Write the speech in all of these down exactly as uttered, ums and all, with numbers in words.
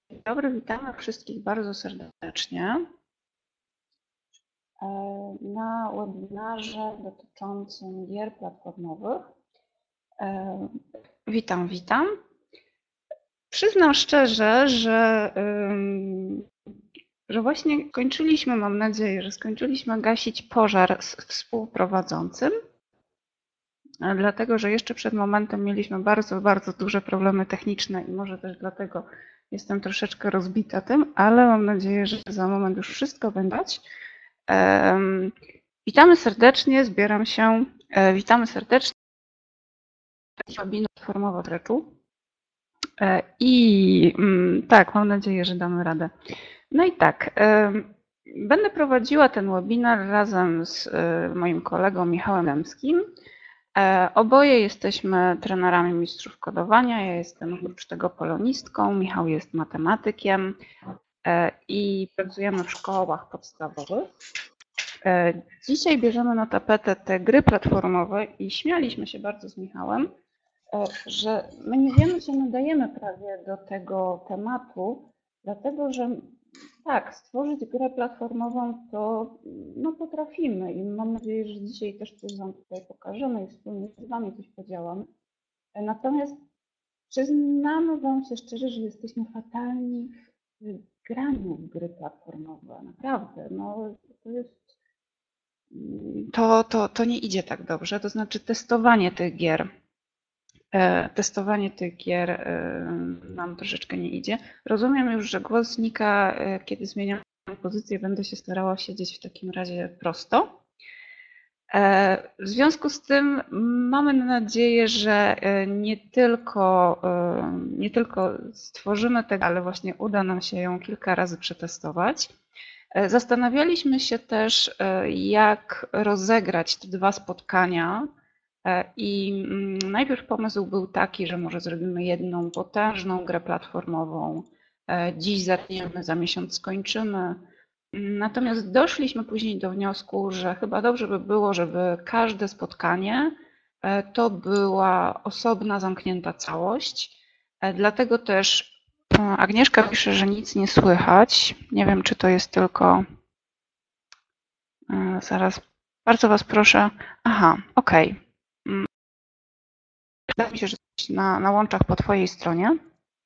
Dzień dobry, witamy wszystkich bardzo serdecznie na webinarze dotyczącym gier platformowych. Witam, witam. Przyznam szczerze, że, że właśnie kończyliśmy, mam nadzieję, że skończyliśmy gasić pożar z współprowadzącym, dlatego że jeszcze przed momentem mieliśmy bardzo, bardzo duże problemy techniczne i może też dlatego jestem troszeczkę rozbita tym, ale mam nadzieję, że za moment już wszystko będzie. Um, witamy serdecznie, zbieram się. E, witamy serdecznie. Webinar platformowo Treczu. E, I mm, tak, mam nadzieję, że damy radę. No i tak, e, będę prowadziła ten webinar razem z e, moim kolegą Michałem Dębskim. E, oboje jesteśmy trenerami mistrzów kodowania. Ja jestem oprócz tego polonistką, Michał jest matematykiem e, i pracujemy w szkołach podstawowych. Dzisiaj bierzemy na tapetę te gry platformowe i śmialiśmy się bardzo z Michałem, że my niewiele się nadajemy prawie do tego tematu, dlatego że tak, stworzyć grę platformową to no, potrafimy i mam nadzieję, że dzisiaj też coś Wam tutaj pokażemy i wspólnie z Wami coś podziałamy. Natomiast przyznamy Wam się szczerze, że jesteśmy fatalni w graniu w gry platformowe. Naprawdę, no to jest To, to, to nie idzie tak dobrze, to znaczy testowanie tych gier. Testowanie tych gier nam troszeczkę nie idzie. Rozumiem już, że głos znika, kiedy zmieniam pozycję, będę się starała siedzieć w takim razie prosto. W związku z tym mamy nadzieję, że nie tylko, nie tylko stworzymy tego, ale właśnie uda nam się ją kilka razy przetestować. Zastanawialiśmy się też, jak rozegrać te dwa spotkania i najpierw pomysł był taki, że może zrobimy jedną potężną grę platformową. Dziś zaczniemy, za miesiąc skończymy. Natomiast doszliśmy później do wniosku, że chyba dobrze by było, żeby każde spotkanie to była osobna, zamknięta całość. Dlatego też Agnieszka pisze, że nic nie słychać. Nie wiem, czy to jest tylko... Zaraz, bardzo Was proszę. Aha, okej. Okay. Wydaje mi się, że jesteś na, na łączach po Twojej stronie.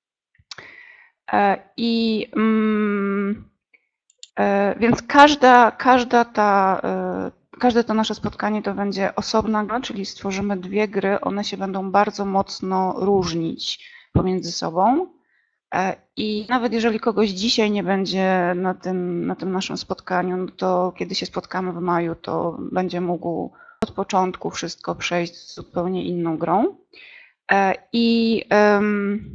I mm, więc każda, każda ta, każde to nasze spotkanie to będzie osobna gra, czyli stworzymy dwie gry. One się będą bardzo mocno różnić pomiędzy sobą. I nawet jeżeli kogoś dzisiaj nie będzie na tym, na tym naszym spotkaniu, no to kiedy się spotkamy w maju, to będzie mógł od początku wszystko przejść z zupełnie inną grą. I um,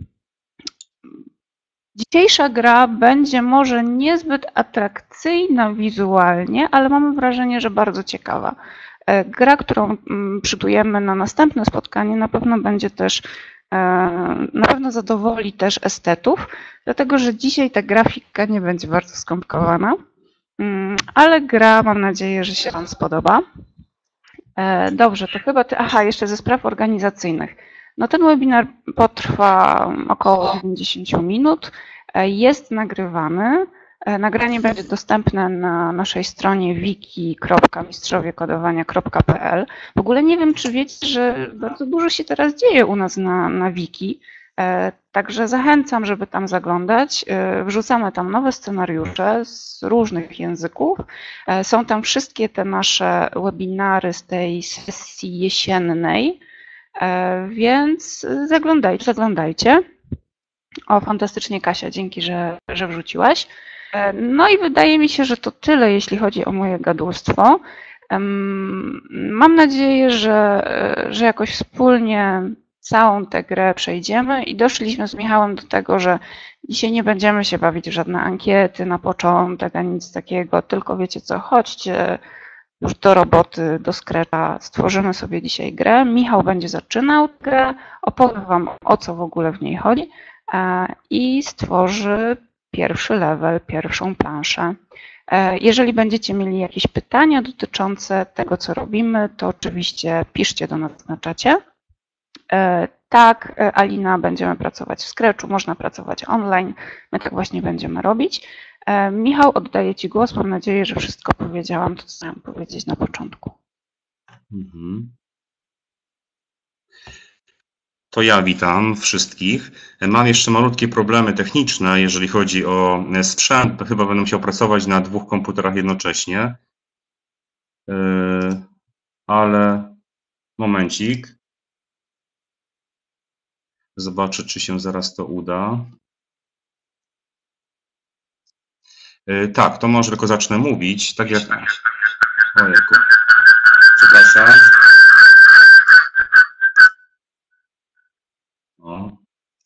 dzisiejsza gra będzie może niezbyt atrakcyjna wizualnie, ale mamy wrażenie, że bardzo ciekawa. Gra, którą przygotujemy na następne spotkanie, na pewno będzie też Na pewno zadowoli też estetów, dlatego że dzisiaj ta grafika nie będzie bardzo skomplikowana, ale gra, mam nadzieję, że się Wam spodoba. Dobrze, to chyba ty, aha, jeszcze ze spraw organizacyjnych. No ten webinar potrwa około dziewięćdziesiąt minut, jest nagrywany. Nagranie będzie dostępne na naszej stronie wiki kropka mistrzowie kodowania kropka p l. W ogóle nie wiem, czy wiecie, że bardzo dużo się teraz dzieje u nas na, na wiki, także zachęcam, żeby tam zaglądać. Wrzucamy tam nowe scenariusze z różnych języków. Są tam wszystkie te nasze webinary z tej sesji jesiennej, więc zaglądajcie, zaglądajcie. O, fantastycznie, Kasia, dzięki, że, że wrzuciłaś. No i wydaje mi się, że to tyle, jeśli chodzi o moje gadulstwo. Mam nadzieję, że, że jakoś wspólnie całą tę grę przejdziemy i doszliśmy z Michałem do tego, że dzisiaj nie będziemy się bawić w żadne ankiety na początek, ani nic takiego, tylko wiecie co, chodźcie już do roboty, do Scratcha, stworzymy sobie dzisiaj grę. Michał będzie zaczynał grę, opowiem Wam, o co w ogóle w niej chodzi i stworzy pierwszy level, pierwszą planszę. Jeżeli będziecie mieli jakieś pytania dotyczące tego, co robimy, to oczywiście piszcie do nas na czacie. tak, Alina, będziemy pracować w Scratchu, można pracować online, my tak właśnie będziemy robić. Michał, oddaję Ci głos, mam nadzieję, że wszystko powiedziałam, to co chciałam powiedzieć na początku. Mhm. To ja witam wszystkich. Mam jeszcze malutkie problemy techniczne, jeżeli chodzi o sprzęt. To chyba będę musiał pracować na dwóch komputerach jednocześnie. Ale momencik. Zobaczę, czy się zaraz to uda. Tak, to może tylko zacznę mówić. Tak jak... Ojejku. Przepraszam. O.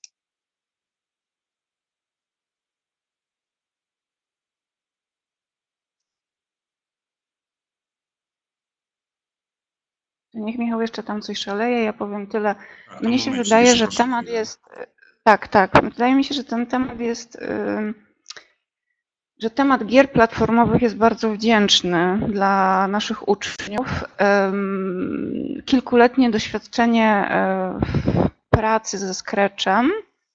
Niech Michał jeszcze tam coś szaleje, ja powiem tyle. Tak, Mnie się wydaje, że temat jest... Tak, tak. Wydaje mi się, że ten temat jest... że temat gier platformowych jest bardzo wdzięczny dla naszych uczniów. Kilkuletnie doświadczenie w pracy ze Scratchem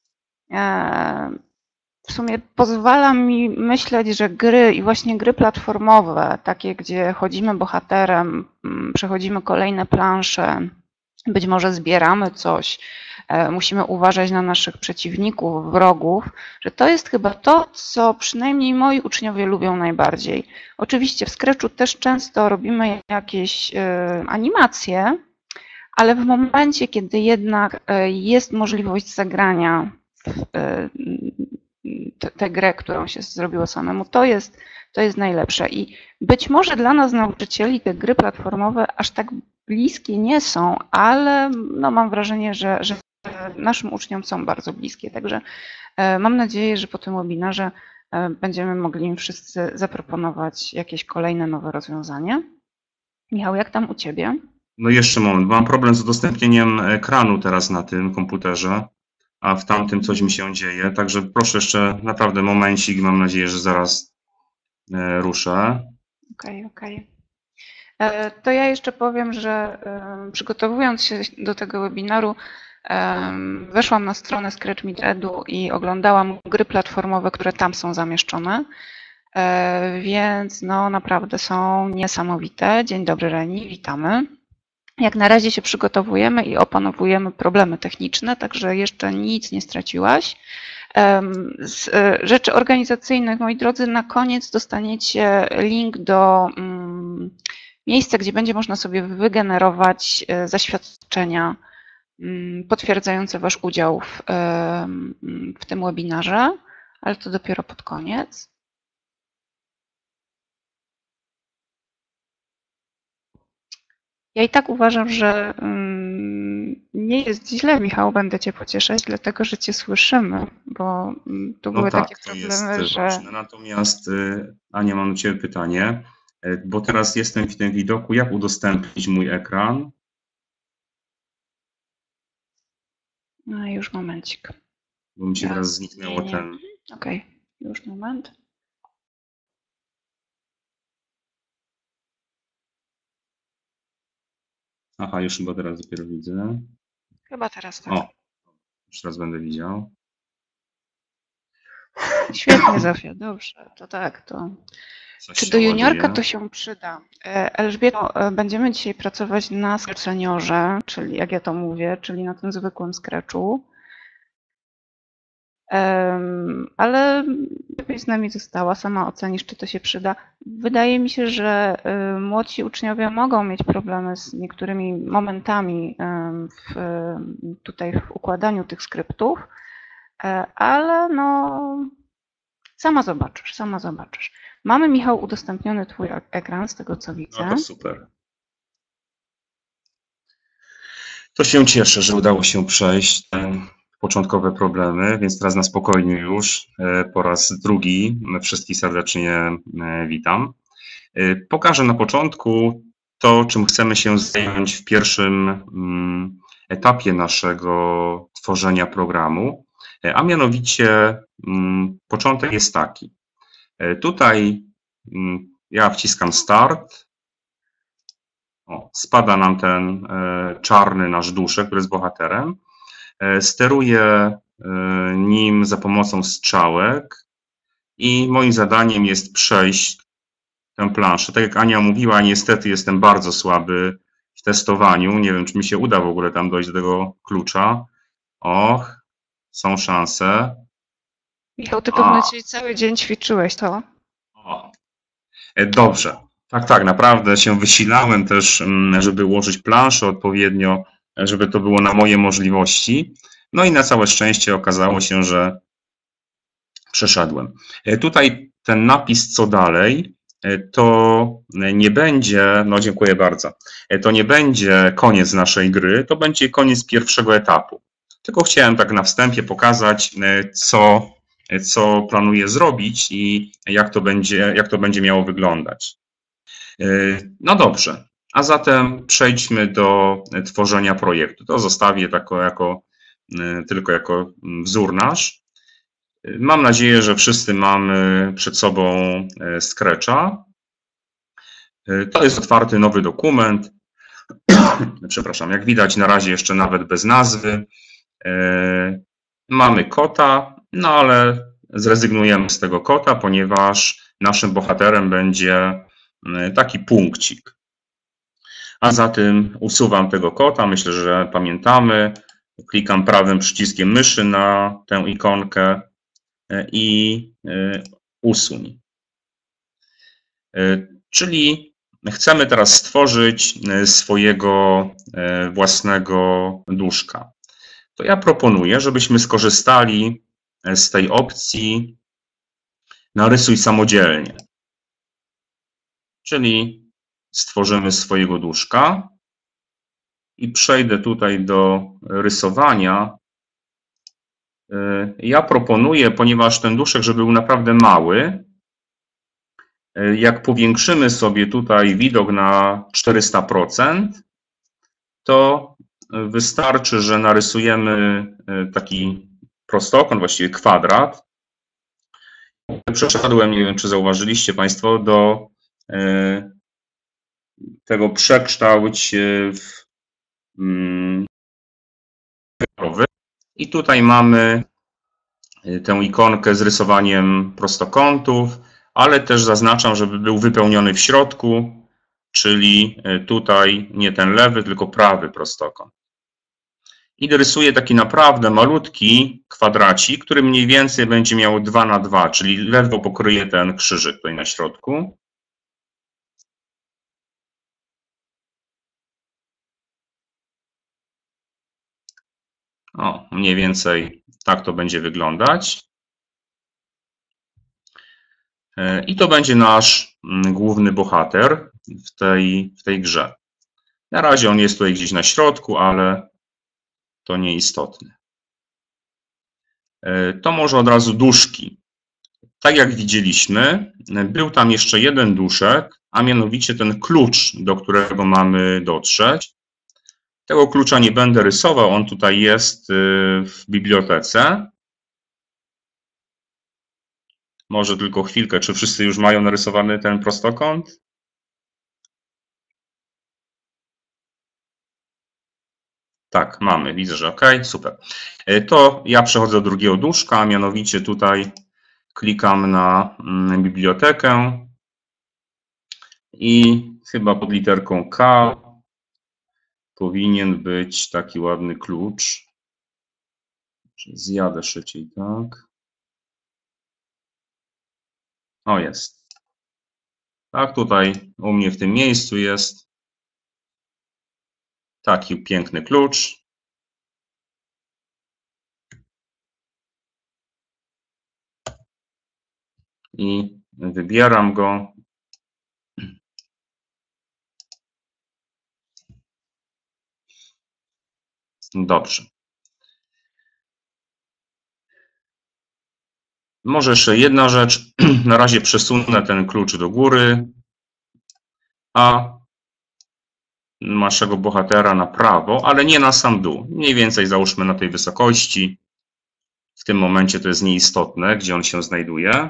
w sumie pozwala mi myśleć, że gry i właśnie gry platformowe, takie gdzie chodzimy bohaterem, przechodzimy kolejne plansze, być może zbieramy coś, musimy uważać na naszych przeciwników, wrogów, że to jest chyba to, co przynajmniej moi uczniowie lubią najbardziej. Oczywiście w Scratchu też często robimy jakieś animacje, ale w momencie, kiedy jednak jest możliwość zagrania tę grę, którą się zrobiło samemu, to jest, to jest najlepsze. I być może dla nas, nauczycieli, te gry platformowe aż tak bliskie nie są, ale no mam wrażenie, że, że naszym uczniom są bardzo bliskie. Także mam nadzieję, że po tym webinarze będziemy mogli im wszyscy zaproponować jakieś kolejne nowe rozwiązanie. Michał, jak tam u Ciebie? No jeszcze moment, mam problem z udostępnieniem ekranu teraz na tym komputerze, a w tamtym coś mi się dzieje, także proszę jeszcze naprawdę momencik, mam nadzieję, że zaraz ruszę. Okej, okay, okej. Okay. To ja jeszcze powiem, że przygotowując się do tego webinaru, weszłam na stronę Scratch Meet Edu i oglądałam gry platformowe, które tam są zamieszczone, więc no naprawdę są niesamowite. Dzień dobry, Reni, witamy. Jak na razie się przygotowujemy i opanowujemy problemy techniczne, także jeszcze nic nie straciłaś. Z rzeczy organizacyjnych, moi drodzy, na koniec dostaniecie link do miejsca, gdzie będzie można sobie wygenerować zaświadczenia potwierdzające Wasz udział w, w tym webinarze, ale to dopiero pod koniec. Ja i tak uważam, że nie jest źle, Michał, będę Cię pocieszać, dlatego że Cię słyszymy, bo tu były no tak, takie problemy, to jest że... ważne. Natomiast Ania, mam do Ciebie pytanie, bo teraz jestem w tym widoku, jak udostępnić mój ekran? No już momencik. Bo mi się teraz zniknęło ten... Okej, okay. Już moment. Aha, już chyba teraz dopiero widzę. Chyba teraz tak. O, już teraz będę widział. Świetnie, Zofia, dobrze, to tak, to... Coś Czy do juniorka ładuje. To się przyda? Elżbieto, będziemy dzisiaj pracować na Scratch Seniorze, czyli jak ja to mówię, czyli na tym zwykłym Scratchu. Ale gdybyś z nami została, sama ocenisz, czy to się przyda. Wydaje mi się, że młodsi uczniowie mogą mieć problemy z niektórymi momentami w, tutaj w układaniu tych skryptów, ale no sama zobaczysz, sama zobaczysz. Mamy, Michał, udostępniony Twój ekran, z tego co widzę. No to super. To się cieszę, że udało się przejść te początkowe problemy, więc teraz na spokojnie już po raz drugi wszystkich serdecznie witam. Pokażę na początku to, czym chcemy się zająć w pierwszym etapie naszego tworzenia programu, a mianowicie początek jest taki. Tutaj ja wciskam Start. O, spada nam ten czarny nasz duszek, który jest bohaterem. Steruję nim za pomocą strzałek i moim zadaniem jest przejść tę planszę. Tak jak Ania mówiła, niestety jestem bardzo słaby w testowaniu. Nie wiem, czy mi się uda w ogóle tam dojść do tego klucza. Och, są szanse. Michał, ty pewno dzisiaj cały dzień ćwiczyłeś to. O. Dobrze. Tak, tak, naprawdę się wysilałem też, żeby ułożyć planszę odpowiednio, żeby to było na moje możliwości. No i na całe szczęście okazało się, że przeszedłem. Tutaj ten napis co dalej, to nie będzie, no dziękuję bardzo, to nie będzie koniec naszej gry, to będzie koniec pierwszego etapu. Tylko chciałem tak na wstępie pokazać, co, co planuję zrobić i jak to będzie, jak to będzie miało wyglądać. No dobrze, a zatem przejdźmy do tworzenia projektu. To zostawię tako, jako, tylko jako wzór nasz. Mam nadzieję, że wszyscy mamy przed sobą Scratcha. To jest otwarty nowy dokument. Przepraszam, jak widać na razie jeszcze nawet bez nazwy. Mamy kota, no ale zrezygnujemy z tego kota, ponieważ naszym bohaterem będzie taki punkcik. A zatem usuwam tego kota, myślę, że pamiętamy. Klikam prawym przyciskiem myszy na tę ikonkę i usuń. Czyli chcemy teraz stworzyć swojego własnego duszka. To ja proponuję, żebyśmy skorzystali z tej opcji narysuj samodzielnie. Czyli stworzymy swojego duszka i przejdę tutaj do rysowania. Ja proponuję, ponieważ ten duszek, żeby był naprawdę mały, jak powiększymy sobie tutaj widok na czterysta procent, to wystarczy, że narysujemy taki prostokąt, właściwie kwadrat. Przeszedłem, nie wiem, czy zauważyliście Państwo, do tego przekształć w i tutaj mamy tę ikonkę z rysowaniem prostokątów, ale też zaznaczam, żeby był wypełniony w środku, czyli tutaj nie ten lewy, tylko prawy prostokąt. I rysuję taki naprawdę malutki kwadracik, który mniej więcej będzie miał dwa na dwa, czyli ledwo pokryje ten krzyżyk tutaj na środku. O, mniej więcej tak to będzie wyglądać. I to będzie nasz główny bohater w tej, w tej grze. Na razie on jest tutaj gdzieś na środku, ale to nieistotne. To może od razu duszki. Tak jak widzieliśmy, był tam jeszcze jeden duszek, a mianowicie ten klucz, do którego mamy dotrzeć. Tego klucza nie będę rysował, on tutaj jest w bibliotece. Może tylko chwilkę, czy wszyscy już mają narysowany ten prostokąt? Tak, mamy, widzę, że OK, super. To ja przechodzę do drugiego duszka, a mianowicie tutaj klikam na bibliotekę i chyba pod literką K powinien być taki ładny klucz. Zjadę szybciej, tak. O, jest. Tak, tutaj u mnie w tym miejscu jest taki piękny klucz. I wybieram go. Dobrze. Może jeszcze jedna rzecz. Na razie przesunę ten klucz do góry, a naszego bohatera na prawo, ale nie na sam dół. Mniej więcej załóżmy na tej wysokości. W tym momencie to jest nieistotne, gdzie on się znajduje.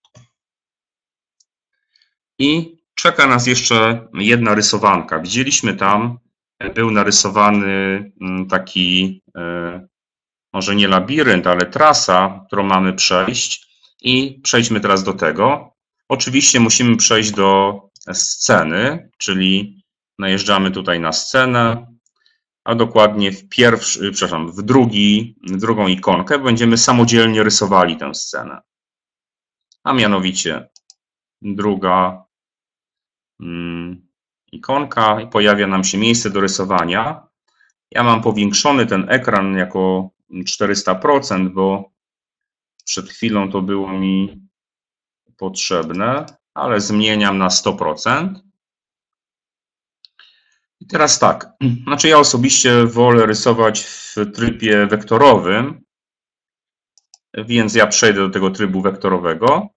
I czeka nas jeszcze jedna rysowanka. Widzieliśmy tam, był narysowany taki może nie labirynt, ale trasa, którą mamy przejść i przejdźmy teraz do tego. Oczywiście musimy przejść do sceny, czyli najeżdżamy tutaj na scenę, a dokładnie w pierwszy, przepraszam, w drugi, w drugą ikonkę będziemy samodzielnie rysowali tę scenę. A mianowicie druga mm, ikonka i pojawia nam się miejsce do rysowania. Ja mam powiększony ten ekran jako czterysta procent, bo przed chwilą to było mi potrzebne, ale zmieniam na sto procent. I teraz tak, znaczy ja osobiście wolę rysować w trybie wektorowym, więc ja przejdę do tego trybu wektorowego.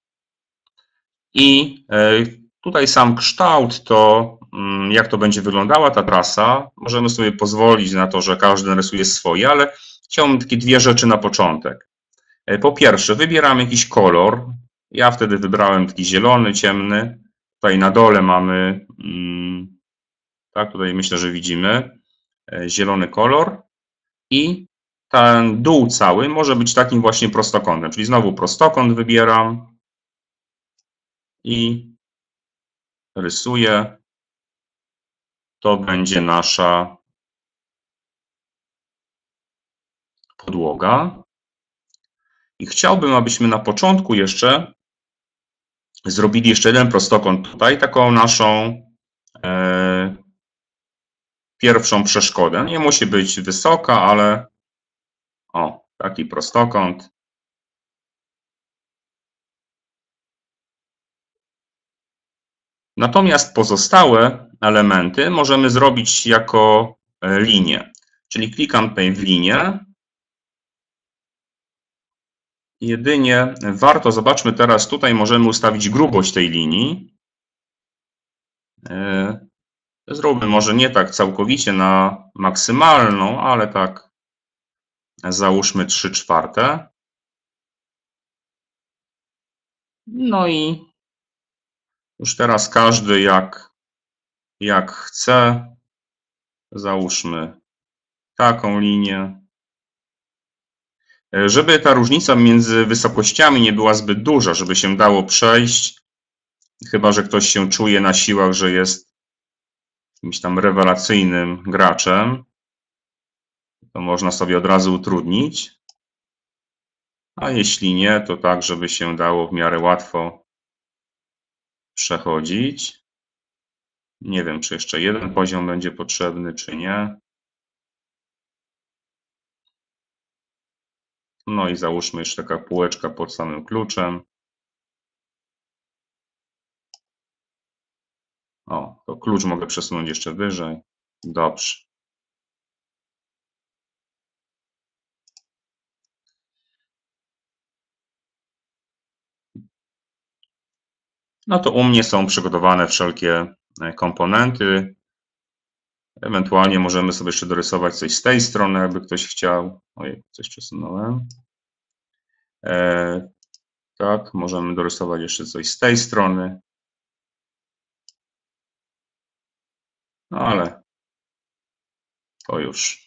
I tutaj sam kształt, to jak to będzie wyglądała ta trasa, możemy sobie pozwolić na to, że każdy rysuje swoje, ale chciałbym takie dwie rzeczy na początek. Po pierwsze, wybieramy jakiś kolor. Ja wtedy wybrałem taki zielony, ciemny. Tutaj na dole mamy, tak, tutaj myślę, że widzimy zielony kolor i ten dół cały może być takim właśnie prostokątem, czyli znowu prostokąt wybieram i rysuję. To będzie nasza podłoga. I chciałbym, abyśmy na początku jeszcze zrobili jeszcze jeden prostokąt tutaj, taką naszą e, pierwszą przeszkodę. Nie musi być wysoka, ale o, taki prostokąt. Natomiast pozostałe elementy możemy zrobić jako linię. Czyli klikam tutaj w linię. Jedynie warto, zobaczmy teraz, tutaj możemy ustawić grubość tej linii. Zróbmy może nie tak całkowicie na maksymalną, ale tak załóżmy trzy czwarte. No i już teraz każdy jak, jak chce, załóżmy taką linię. Żeby ta różnica między wysokościami nie była zbyt duża, żeby się dało przejść, chyba że ktoś się czuje na siłach, że jest jakimś tam rewelacyjnym graczem, to można sobie od razu utrudnić. A jeśli nie, to tak, żeby się dało w miarę łatwo przechodzić. Nie wiem, czy jeszcze jeden poziom będzie potrzebny, czy nie. No i załóżmy jeszcze taka półeczka pod samym kluczem. O, to klucz mogę przesunąć jeszcze wyżej. Dobrze. No to u mnie są przygotowane wszelkie komponenty. Ewentualnie możemy sobie jeszcze dorysować coś z tej strony, jakby ktoś chciał. Ojej, coś przesunąłem. E, tak, możemy dorysować jeszcze coś z tej strony. No ale to już.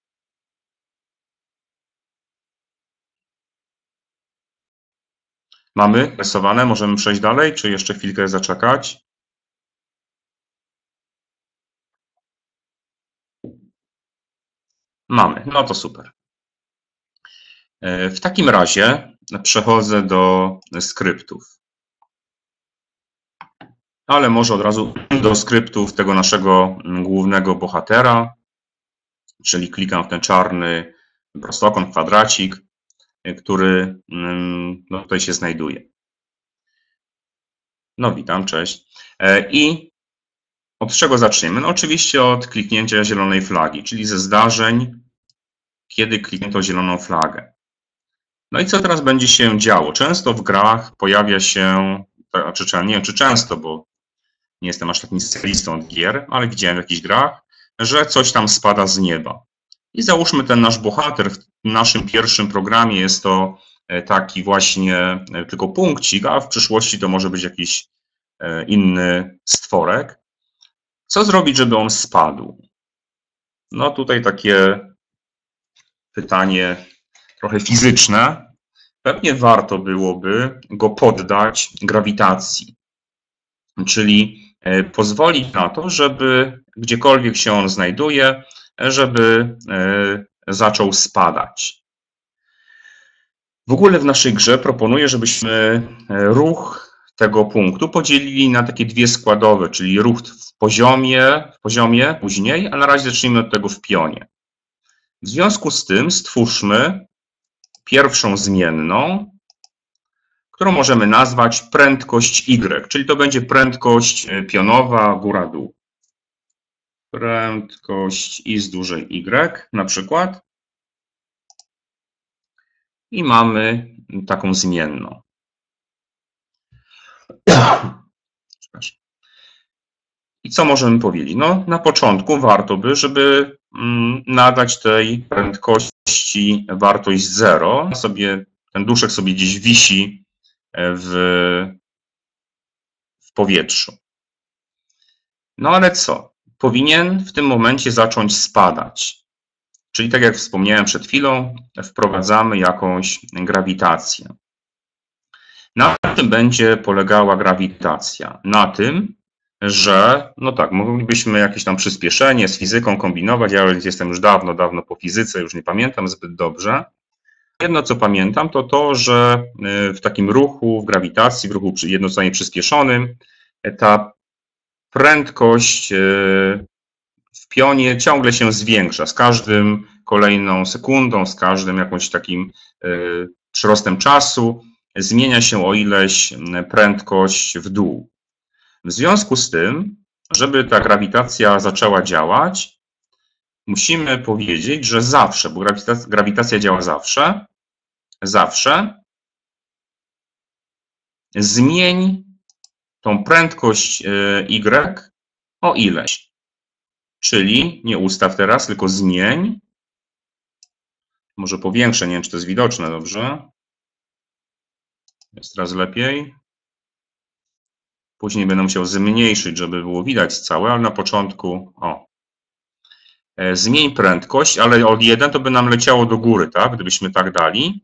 Mamy rysowane, możemy przejść dalej, czy jeszcze chwilkę zaczekać? Mamy, no to super. W takim razie przechodzę do skryptów. Ale może od razu do skryptów tego naszego głównego bohatera, czyli klikam w ten czarny prostokąt, kwadracik, który no, tutaj się znajduje. No witam, cześć. I od czego zaczniemy? No oczywiście od kliknięcia zielonej flagi, czyli ze zdarzeń, kiedy kliknięto zieloną flagę. No i co teraz będzie się działo? Często w grach pojawia się, znaczy, nie wiem czy często, bo nie jestem aż takim specjalistą od gier, ale widziałem w jakichś grach, że coś tam spada z nieba. I załóżmy ten nasz bohater, w naszym pierwszym programie jest to taki właśnie tylko punkcik, a w przyszłości to może być jakiś inny stworek. Co zrobić, żeby on spadł? No tutaj takie pytanie trochę fizyczne, pewnie warto byłoby go poddać grawitacji, czyli pozwolić na to, żeby gdziekolwiek się on znajduje, żeby zaczął spadać. W ogóle w naszej grze proponuję, żebyśmy ruch tego punktu podzielili na takie dwie składowe, czyli ruch w poziomie, w poziomie później, a na razie zacznijmy od tego w pionie. W związku z tym stwórzmy pierwszą zmienną, którą możemy nazwać prędkość Y, czyli to będzie prędkość pionowa góra-dół. Prędkość I z dużej Y na przykład. I mamy taką zmienną. I co możemy powiedzieć? No, na początku warto by, żeby nadać tej prędkości wartość zero. Sobie, ten duszek sobie gdzieś wisi w, w powietrzu. No ale co? Powinien w tym momencie zacząć spadać. Czyli tak jak wspomniałem przed chwilą, wprowadzamy jakąś grawitację. Na tym będzie polegała grawitacja? Na tym, że, no tak, moglibyśmy jakieś tam przyspieszenie z fizyką kombinować, ja jestem już dawno, dawno po fizyce, już nie pamiętam zbyt dobrze. Jedno, co pamiętam, to to, że w takim ruchu, w grawitacji, w ruchu jednostronnie przyspieszonym, ta prędkość w pionie ciągle się zwiększa. Z każdym kolejną sekundą, z każdym jakimś takim przyrostem czasu zmienia się o ileś prędkość w dół. W związku z tym, żeby ta grawitacja zaczęła działać, musimy powiedzieć, że zawsze, bo grawitacja, grawitacja działa zawsze, zawsze zmień tą prędkość Y o ileś. Czyli nie ustaw teraz, tylko zmień. Może powiększę, nie wiem, czy to jest widoczne dobrze. Jest teraz lepiej. Później będę musiał zmniejszyć, żeby było widać całe, ale na początku, o. Zmień prędkość, ale od jeden to by nam leciało do góry, tak? Gdybyśmy tak dali.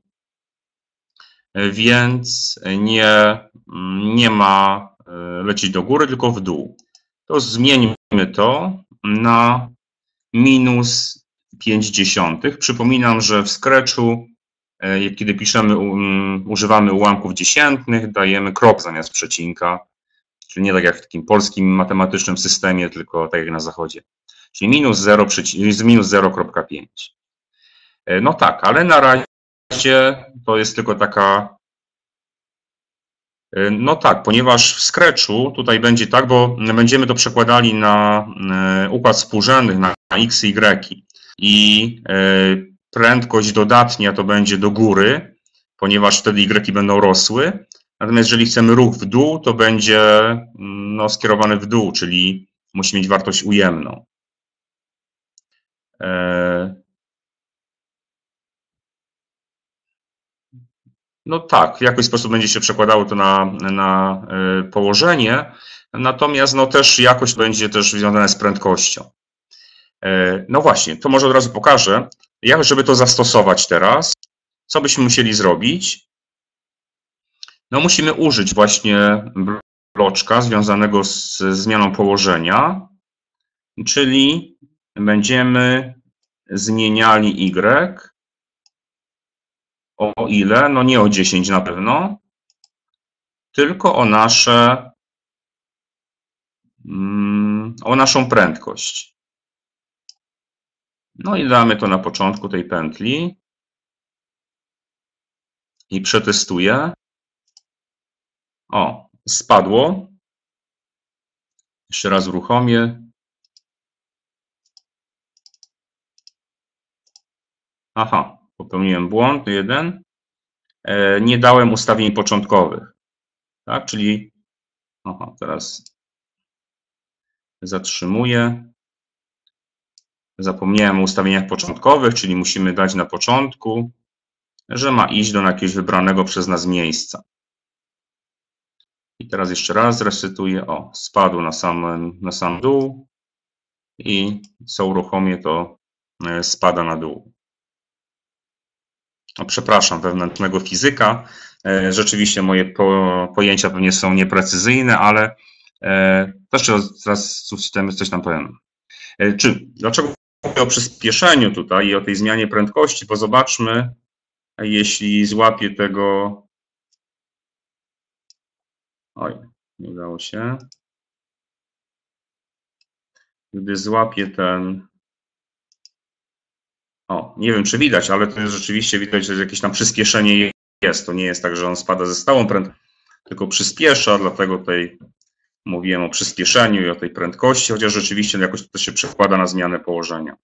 Więc nie, nie ma lecieć do góry, tylko w dół. To zmieńmy to na minus pięć dziesiątych. Przypominam, że w Scratchu, kiedy piszemy, używamy ułamków dziesiętnych, dajemy krok zamiast przecinka. Czyli nie tak jak w takim polskim matematycznym systemie, tylko tak jak na zachodzie. Czyli minus zero przecinek pięć. No tak, ale na razie to jest tylko taka... No tak, ponieważ w Scratchu tutaj będzie tak, bo będziemy to przekładali na układ współrzędnych, na x i y. I prędkość dodatnia to będzie do góry, ponieważ wtedy y będą rosły. Natomiast jeżeli chcemy ruch w dół, to będzie no, skierowany w dół, czyli musi mieć wartość ujemną. No tak, w jakiś sposób będzie się przekładało to na, na położenie, natomiast no, też jakość będzie też związana z prędkością. No właśnie, to może od razu pokażę, jak żeby to zastosować teraz, co byśmy musieli zrobić. No musimy użyć właśnie bloczka związanego z zmianą położenia, czyli będziemy zmieniali Y o ile? No nie o dziesięć na pewno, tylko o nasze, o naszą prędkość. No i damy to na początku tej pętli i przetestuję. O, spadło. Jeszcze raz uruchomię. Aha, popełniłem błąd, jeden. Nie dałem ustawień początkowych. Tak, czyli aha, teraz zatrzymuję. Zapomniałem o ustawieniach początkowych, czyli musimy dać na początku, że ma iść do jakiegoś wybranego przez nas miejsca. I teraz jeszcze raz zresetuję. O, spadł na sam, na sam dół i co uruchomię, to spada na dół. no, przepraszam, wewnętrznego fizyka. Rzeczywiście moje po, pojęcia pewnie są nieprecyzyjne, ale e, też teraz coś tam powiem. E, czy, dlaczego mówię o przyspieszeniu tutaj i o tej zmianie prędkości? Bo zobaczmy, jeśli złapię tego... Oj, nie udało się. Gdy złapię ten... O, nie wiem, czy widać, ale to jest rzeczywiście widać, że jakieś tam przyspieszenie jest. To nie jest tak, że on spada ze stałą prędkością, tylko przyspiesza, dlatego tutaj mówiłem o przyspieszeniu i o tej prędkości, chociaż rzeczywiście jakoś to się przekłada na zmianę położenia.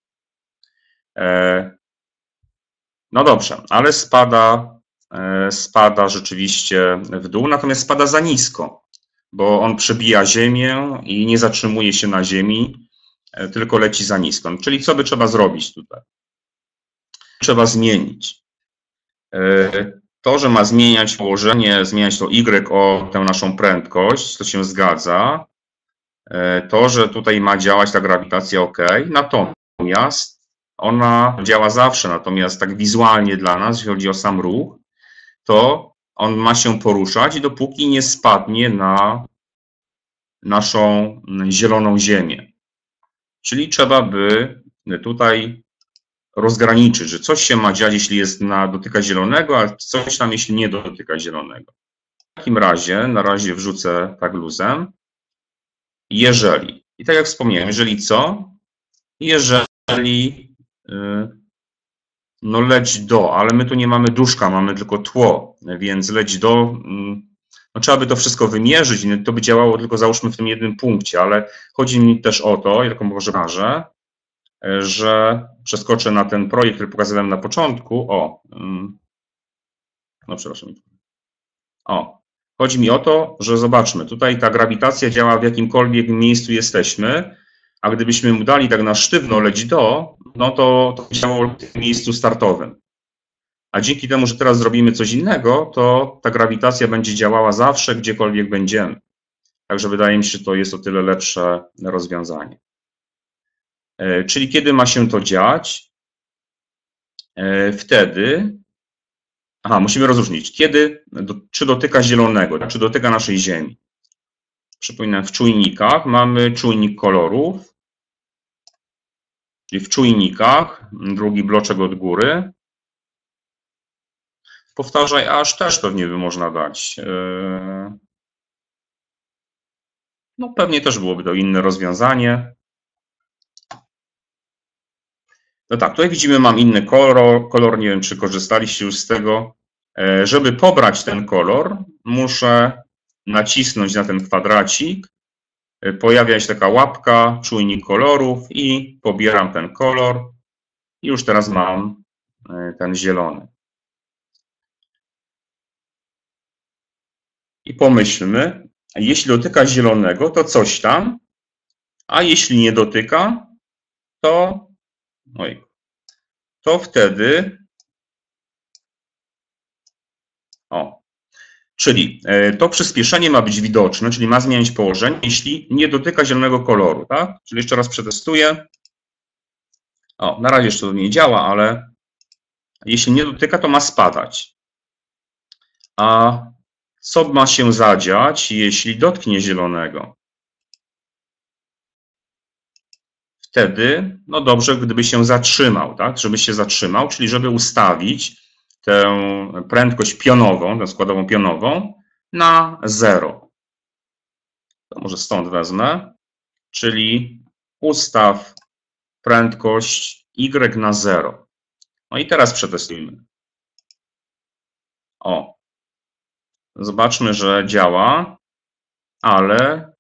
No dobrze, ale spada, spada rzeczywiście w dół, natomiast spada za nisko, bo on przebija ziemię i nie zatrzymuje się na ziemi, tylko leci za nisko. Czyli co by trzeba zrobić tutaj? Trzeba zmienić. To, że ma zmieniać położenie, zmieniać to Y o tę naszą prędkość, to się zgadza. To, że tutaj ma działać ta grawitacja, ok. Natomiast ona działa zawsze, natomiast tak wizualnie dla nas, jeśli chodzi o sam ruch, to on ma się poruszać, dopóki nie spadnie na naszą zieloną ziemię. Czyli trzeba by tutaj rozgraniczyć, że coś się ma dziać, jeśli jest na dotyka zielonego, a coś tam, jeśli nie dotyka zielonego. W takim razie, na razie wrzucę tak luzem, jeżeli, i tak jak wspomniałem, jeżeli co? Jeżeli, no leć do, ale my tu nie mamy duszka, mamy tylko tło, więc leć do, no trzeba by to wszystko wymierzyć, to by działało tylko załóżmy w tym jednym punkcie, ale chodzi mi też o to, ja tylko może marzę, że przeskoczę na ten projekt, który pokazałem na początku. O, no przepraszam. O, chodzi mi o to, że zobaczmy, tutaj ta grawitacja działa w jakimkolwiek miejscu jesteśmy, a gdybyśmy mu dali tak na sztywno leć do, no to to działało w tym miejscu startowym. A dzięki temu, że teraz zrobimy coś innego, to ta grawitacja będzie działała zawsze, gdziekolwiek będziemy. Także wydaje mi się, że to jest o tyle lepsze rozwiązanie. Czyli kiedy ma się to dziać? Wtedy, aha, musimy rozróżnić, kiedy, czy dotyka zielonego, czy dotyka naszej Ziemi. Przypominam, w czujnikach mamy czujnik kolorów, czyli w czujnikach, drugi bloczek od góry. Powtarzaj, aż też pewnie by można dać. No pewnie też byłoby to inne rozwiązanie. No tak, tutaj widzimy, mam inny kolor, kolor, nie wiem, czy korzystaliście już z tego. Żeby pobrać ten kolor, muszę nacisnąć na ten kwadracik, pojawia się taka łapka, czujnik kolorów i pobieram ten kolor. I już teraz mam ten zielony. I pomyślmy, jeśli dotyka zielonego, to coś tam, a jeśli nie dotyka, to, oj, to wtedy, o, czyli to przyspieszenie ma być widoczne, czyli ma zmieniać położenie, jeśli nie dotyka zielonego koloru, tak? Czyli jeszcze raz przetestuję. O, na razie jeszcze to nie działa, ale jeśli nie dotyka, to ma spadać. A co ma się zadziać, jeśli dotknie zielonego? Wtedy, no dobrze, gdyby się zatrzymał, tak? Żeby się zatrzymał, czyli żeby ustawić tę prędkość pionową, tę składową pionową na zero. To może stąd wezmę, czyli ustaw prędkość Y na zero. No i teraz przetestujmy. O, zobaczmy, że działa, ale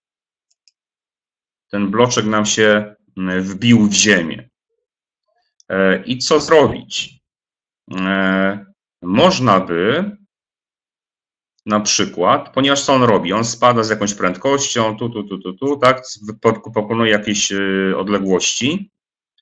ten bloczek nam się wbił w ziemię. I co zrobić? Można by na przykład, ponieważ co on robi? On spada z jakąś prędkością, tu, tu, tu, tu, tu, tak, pokonuje jakieś odległości.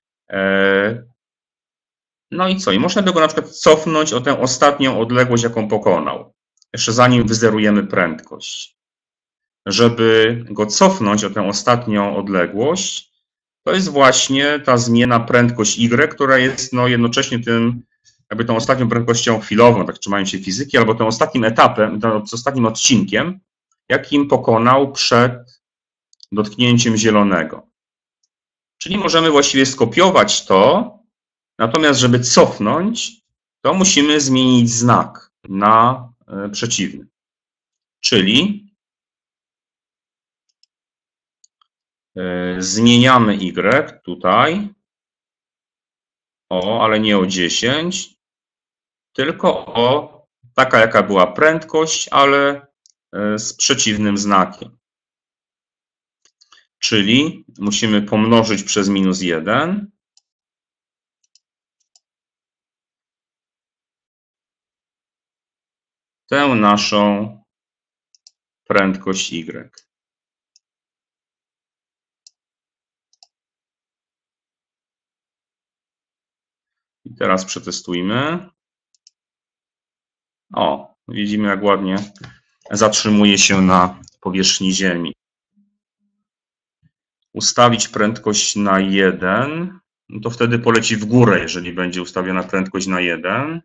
No i co? I można by go na przykład cofnąć o tę ostatnią odległość, jaką pokonał. Jeszcze zanim wyzerujemy prędkość. Żeby go cofnąć o tę ostatnią odległość, to jest właśnie ta zmiana prędkość Y, która jest no jednocześnie tym jakby tą ostatnią prędkością chwilową, tak trzymając się fizyki, albo tym ostatnim etapem, tym ostatnim odcinkiem, jakim pokonał przed dotknięciem zielonego. Czyli możemy właściwie skopiować to, natomiast żeby cofnąć, to musimy zmienić znak na przeciwny. Czyli zmieniamy Y tutaj, o, ale nie o dziesięć, tylko o taka, jaka była prędkość, ale z przeciwnym znakiem. Czyli musimy pomnożyć przez minus jeden. Tę naszą prędkość Y. I teraz przetestujmy. O, widzimy, jak ładnie zatrzymuje się na powierzchni Ziemi. Ustawić prędkość na jeden, no to wtedy poleci w górę, jeżeli będzie ustawiona prędkość na jeden.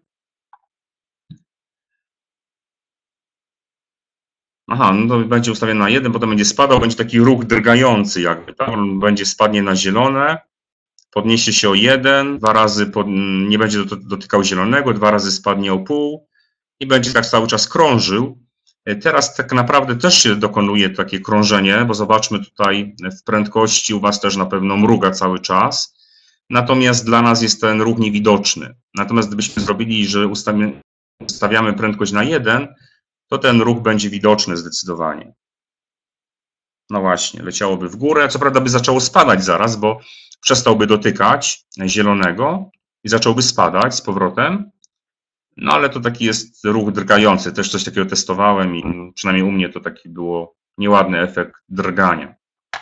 Aha, no to będzie ustawiony na jeden, potem będzie spadał, będzie taki ruch drgający jakby, tak? On będzie spadnie na zielone, podniesie się o jeden, dwa razy pod, nie będzie dotykał zielonego, dwa razy spadnie o pół i będzie tak cały czas krążył. Teraz tak naprawdę też się dokonuje takie krążenie, bo zobaczmy tutaj w prędkości u Was też na pewno mruga cały czas. Natomiast dla nas jest ten ruch niewidoczny. Natomiast gdybyśmy zrobili, że ustawiamy, ustawiamy prędkość na jeden, to ten ruch będzie widoczny zdecydowanie. No właśnie, leciałoby w górę. Co prawda by zaczęło spadać zaraz, bo przestałby dotykać zielonego i zacząłby spadać z powrotem. No ale to taki jest ruch drgający. Też coś takiego testowałem i przynajmniej u mnie to taki było nieładny efekt drgania.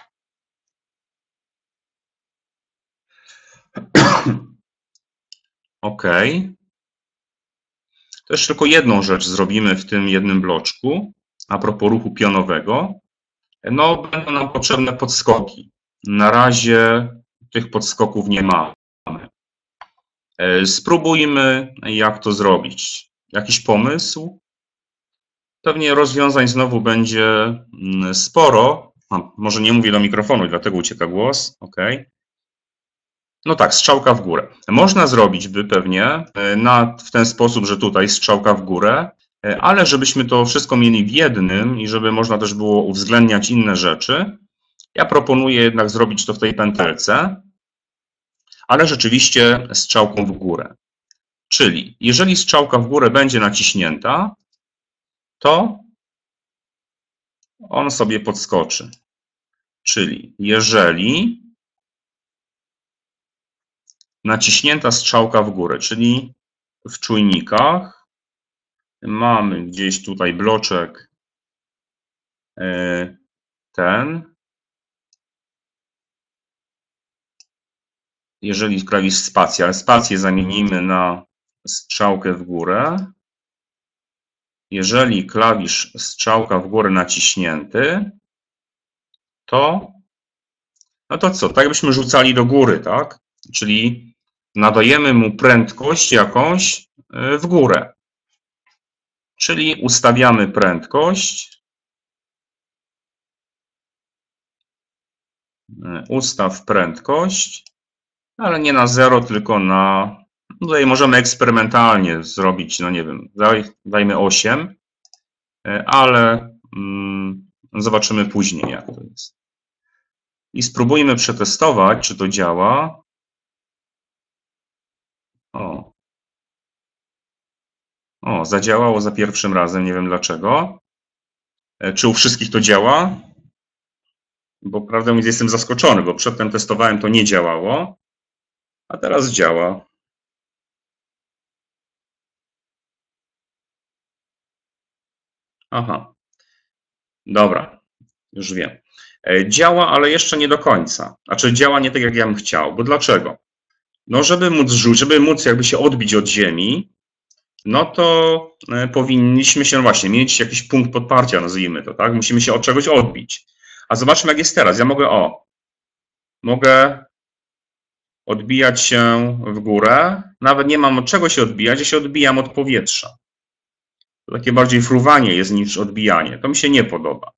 OK. To jeszcze tylko jedną rzecz zrobimy w tym jednym bloczku. A propos ruchu pionowego. No, będą nam potrzebne podskoki. Na razie tych podskoków nie mamy. Spróbujmy, jak to zrobić. Jakiś pomysł? Pewnie rozwiązań znowu będzie sporo. A, może nie mówię do mikrofonu, dlatego ucieka głos. OK. No tak, strzałka w górę. Można zrobić by pewnie na, w ten sposób, że tutaj strzałka w górę, ale żebyśmy to wszystko mieli w jednym i żeby można też było uwzględniać inne rzeczy, ja proponuję jednak zrobić to w tej pętelce, ale rzeczywiście strzałką w górę. Czyli jeżeli strzałka w górę będzie naciśnięta, to on sobie podskoczy. Czyli jeżeli naciśnięta strzałka w górę, czyli w czujnikach mamy gdzieś tutaj bloczek ten. Jeżeli klawisz spacja, ale spację zamienimy na strzałkę w górę. Jeżeli klawisz strzałka w górę naciśnięty, to no to co? Tak byśmy rzucali do góry, tak? Czyli nadajemy mu prędkość jakąś w górę. Czyli ustawiamy prędkość. Ustaw prędkość, ale nie na zero, tylko na... Tutaj możemy eksperymentalnie zrobić, no nie wiem, daj, dajmy osiem, ale mm, zobaczymy później, jak to jest. I spróbujmy przetestować, czy to działa. O. O, zadziałało za pierwszym razem, nie wiem dlaczego. Czy u wszystkich to działa? Bo prawdę mówiąc jestem zaskoczony, bo przedtem testowałem, to nie działało, a teraz działa. Aha, dobra, już wiem. Działa, ale jeszcze nie do końca. Znaczy działa nie tak, jak ja bym chciał. Bo dlaczego? No, żeby móc rzucić, żeby móc jakby się odbić od ziemi, no to powinniśmy się właśnie mieć jakiś punkt podparcia, nazwijmy to, tak? Musimy się od czegoś odbić. A zobaczmy, jak jest teraz. Ja mogę, o, mogę odbijać się w górę. Nawet nie mam od czego się odbijać, ja się odbijam od powietrza. To takie bardziej fruwanie jest niż odbijanie. To mi się nie podoba.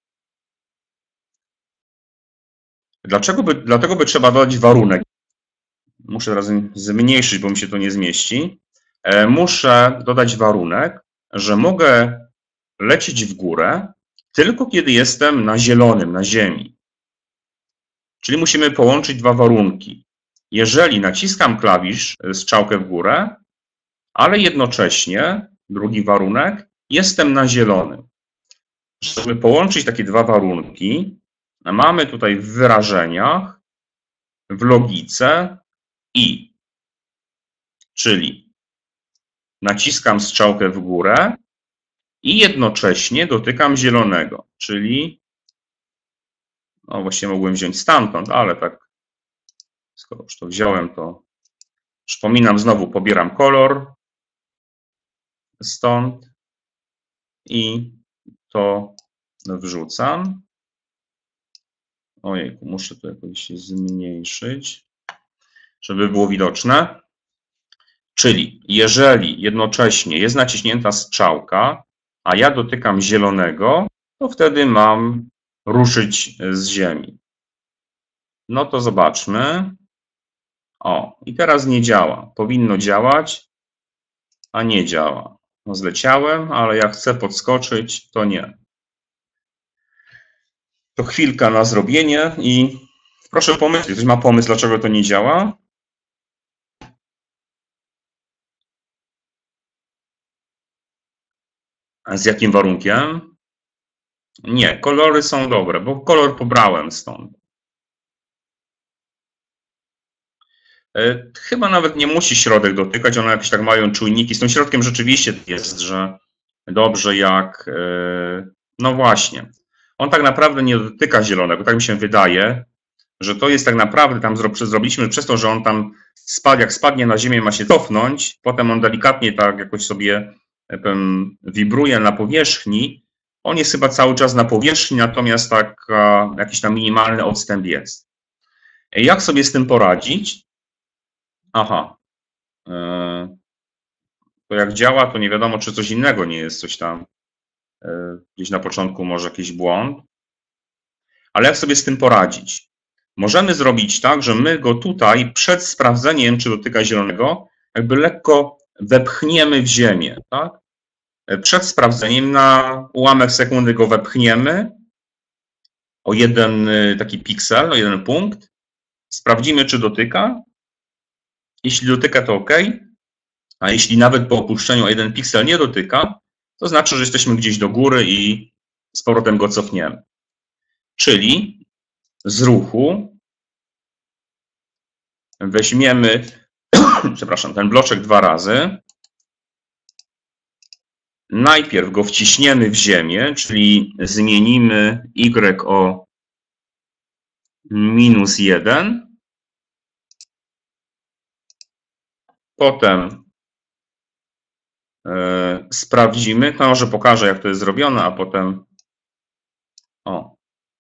Dlaczego by, dlatego by trzeba dodać warunek. Muszę teraz zmniejszyć, bo mi się to nie zmieści. Muszę dodać warunek, że mogę lecieć w górę tylko kiedy jestem na zielonym, na ziemi. Czyli musimy połączyć dwa warunki. Jeżeli naciskam klawisz strzałkę w górę, ale jednocześnie, drugi warunek, jestem na zielonym. Żeby połączyć takie dwa warunki, mamy tutaj w wyrażeniach, w logice i, czyli naciskam strzałkę w górę i jednocześnie dotykam zielonego, czyli, no właściwie mogłem wziąć stamtąd, ale tak, skoro już to wziąłem, to przypominam znowu, pobieram kolor stąd i to wrzucam. Ojejku, muszę to jakoś zmniejszyć, żeby było widoczne. Czyli jeżeli jednocześnie jest naciśnięta strzałka, a ja dotykam zielonego, to wtedy mam ruszyć z ziemi. No to zobaczmy. O, i teraz nie działa. Powinno działać, a nie działa. No zleciałem, ale jak chcę podskoczyć, to nie. To chwilka na zrobienie i proszę pomyśleć, ktoś ma pomysł, dlaczego to nie działa? A z jakim warunkiem? Nie, kolory są dobre, bo kolor pobrałem stąd. Chyba nawet nie musi środek dotykać, one jakieś tak mają czujniki. Z tym środkiem rzeczywiście jest, że dobrze jak... No właśnie. On tak naprawdę nie dotyka zielonego, tak mi się wydaje, że to jest tak naprawdę, tam zrobiliśmy przez to, że on tam spadł, jak spadnie na ziemię, ma się cofnąć, potem on delikatnie tak jakoś sobie wibruje na powierzchni. On jest chyba cały czas na powierzchni, natomiast tak jakiś tam minimalny odstęp jest. Jak sobie z tym poradzić? Aha. To jak działa, to nie wiadomo, czy coś innego nie jest, coś tam gdzieś na początku może jakiś błąd. Ale jak sobie z tym poradzić? Możemy zrobić tak, że my go tutaj przed sprawdzeniem, czy dotyka zielonego, jakby lekko wepchniemy w ziemię. Tak? Przed sprawdzeniem na ułamek sekundy go wepchniemy o jeden taki piksel, o jeden punkt. Sprawdzimy, czy dotyka. Jeśli dotyka, to OK. A jeśli nawet po opuszczeniu o jeden piksel nie dotyka, to znaczy, że jesteśmy gdzieś do góry i z powrotem go cofniemy. Czyli z ruchu weźmiemy, przepraszam, ten bloczek dwa razy. Najpierw go wciśniemy w ziemię, czyli zmienimy Y o minus jeden. Potem yy, sprawdzimy, to może pokażę, jak to jest zrobione, a potem o.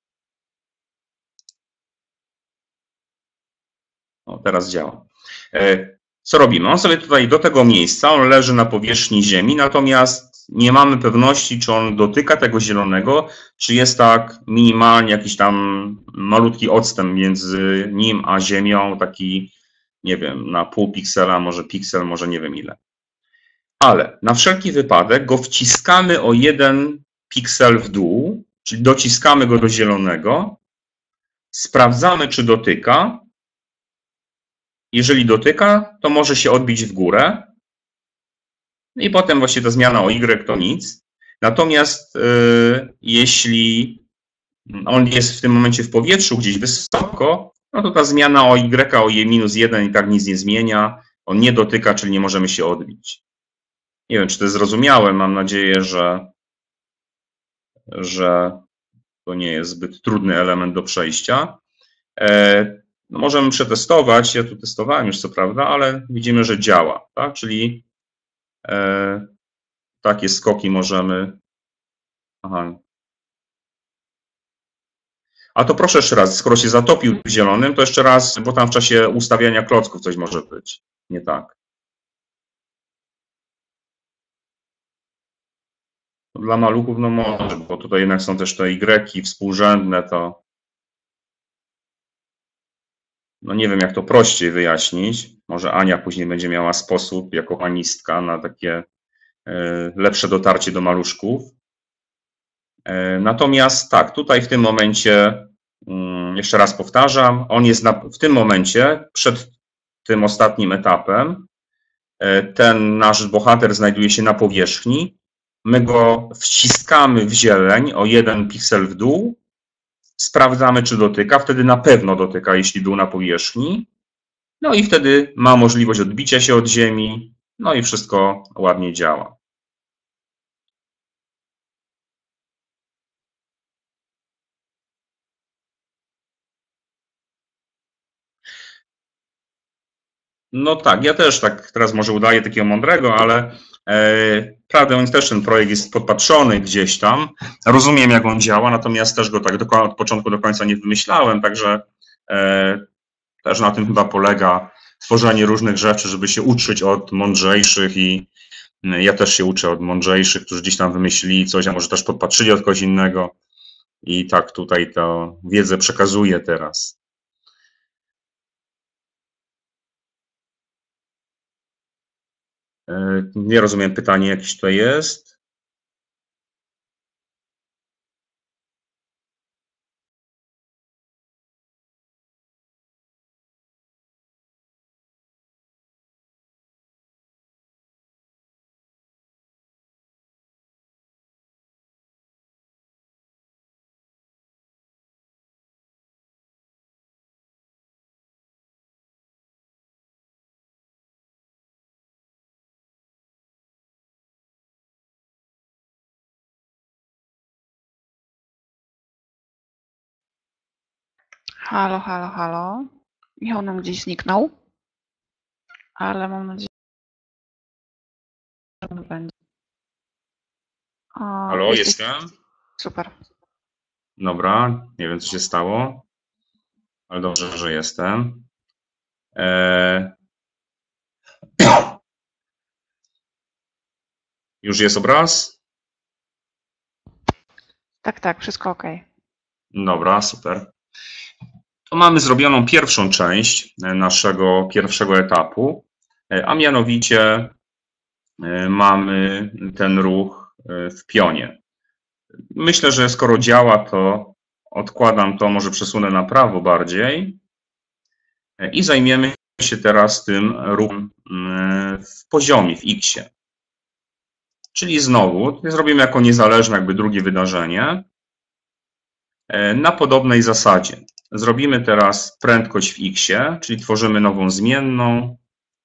O, teraz działa. Yy, co robimy? On sobie tutaj do tego miejsca, on leży na powierzchni ziemi, natomiast nie mamy pewności, czy on dotyka tego zielonego, czy jest tak minimalnie jakiś tam malutki odstęp między nim a ziemią, taki, nie wiem, na pół piksela, może piksel, może nie wiem ile. Ale na wszelki wypadek go wciskamy o jeden piksel w dół, czyli dociskamy go do zielonego, sprawdzamy, czy dotyka. Jeżeli dotyka, to może się odbić w górę. I potem właśnie ta zmiana o Y to nic. Natomiast yy, jeśli on jest w tym momencie w powietrzu, gdzieś wysoko, no to ta zmiana o Y, o je minus jeden i tak nic nie zmienia. On nie dotyka, czyli nie możemy się odbić. Nie wiem, czy to jest zrozumiałe. Mam nadzieję, że, że to nie jest zbyt trudny element do przejścia. E, no możemy przetestować. Ja tu testowałem już co prawda, ale widzimy, że działa. Tak? Czyli e, takie skoki możemy... Aha. A to proszę jeszcze raz, skoro się zatopił w zielonym, to jeszcze raz, bo tam w czasie ustawiania klocków coś może być nie tak. Dla maluchów no może, bo tutaj jednak są też te Y współrzędne, to no nie wiem jak to prościej wyjaśnić. Może Ania później będzie miała sposób jako humanistka na takie lepsze dotarcie do maluszków. Natomiast tak, tutaj w tym momencie, jeszcze raz powtarzam, on jest na, w tym momencie, przed tym ostatnim etapem, ten nasz bohater znajduje się na powierzchni, my go wciskamy w zieleń o jeden piksel w dół, sprawdzamy czy dotyka, wtedy na pewno dotyka, jeśli był na powierzchni, no i wtedy ma możliwość odbicia się od ziemi, no i wszystko ładnie działa. No tak, ja też tak teraz może udaję takiego mądrego, ale e, prawdę mówiąc też ten projekt jest podpatrzony gdzieś tam. Rozumiem jak on działa, natomiast też go tak do, od początku do końca nie wymyślałem, także e, też na tym chyba polega tworzenie różnych rzeczy, żeby się uczyć od mądrzejszych i ja też się uczę od mądrzejszych, którzy gdzieś tam wymyślili coś, a może też podpatrzyli od kogoś innego i tak tutaj tę wiedzę przekazuję teraz. Nie rozumiem, pytanie jakieś tutaj jest. Halo, halo, halo. Michał nam gdzieś zniknął, ale mam nadzieję, że będzie. O, Halo, jesteś... jestem. Super. Dobra, nie wiem co się stało, ale dobrze, że jestem. Eee... Już jest obraz? Tak, tak, wszystko ok. Dobra, super. To mamy zrobioną pierwszą część naszego pierwszego etapu, a mianowicie mamy ten ruch w pionie. Myślę, że skoro działa, to odkładam to, może przesunę na prawo bardziej i zajmiemy się teraz tym ruchem w poziomie, w X-ie. Czyli znowu zrobimy jako niezależne jakby drugie wydarzenie na podobnej zasadzie. Zrobimy teraz prędkość w X-ie, czyli tworzymy nową zmienną,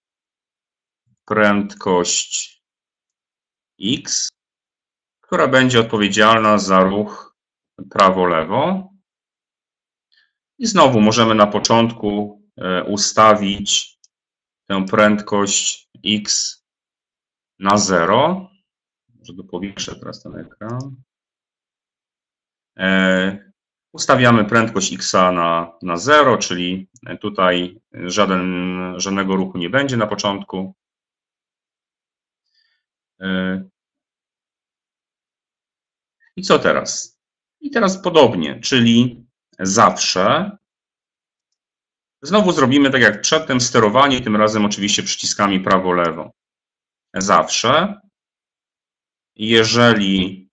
prędkość X, która będzie odpowiedzialna za ruch prawo-lewo. I znowu możemy na początku ustawić tę prędkość X na zero. Może to powiększę teraz ten ekran. Ustawiamy prędkość X na, na zero, czyli tutaj żaden, żadnego ruchu nie będzie na początku. I co teraz? I teraz podobnie, czyli zawsze znowu zrobimy tak jak przedtem sterowanie, tym razem oczywiście przyciskami prawo-lewo. Zawsze, jeżeli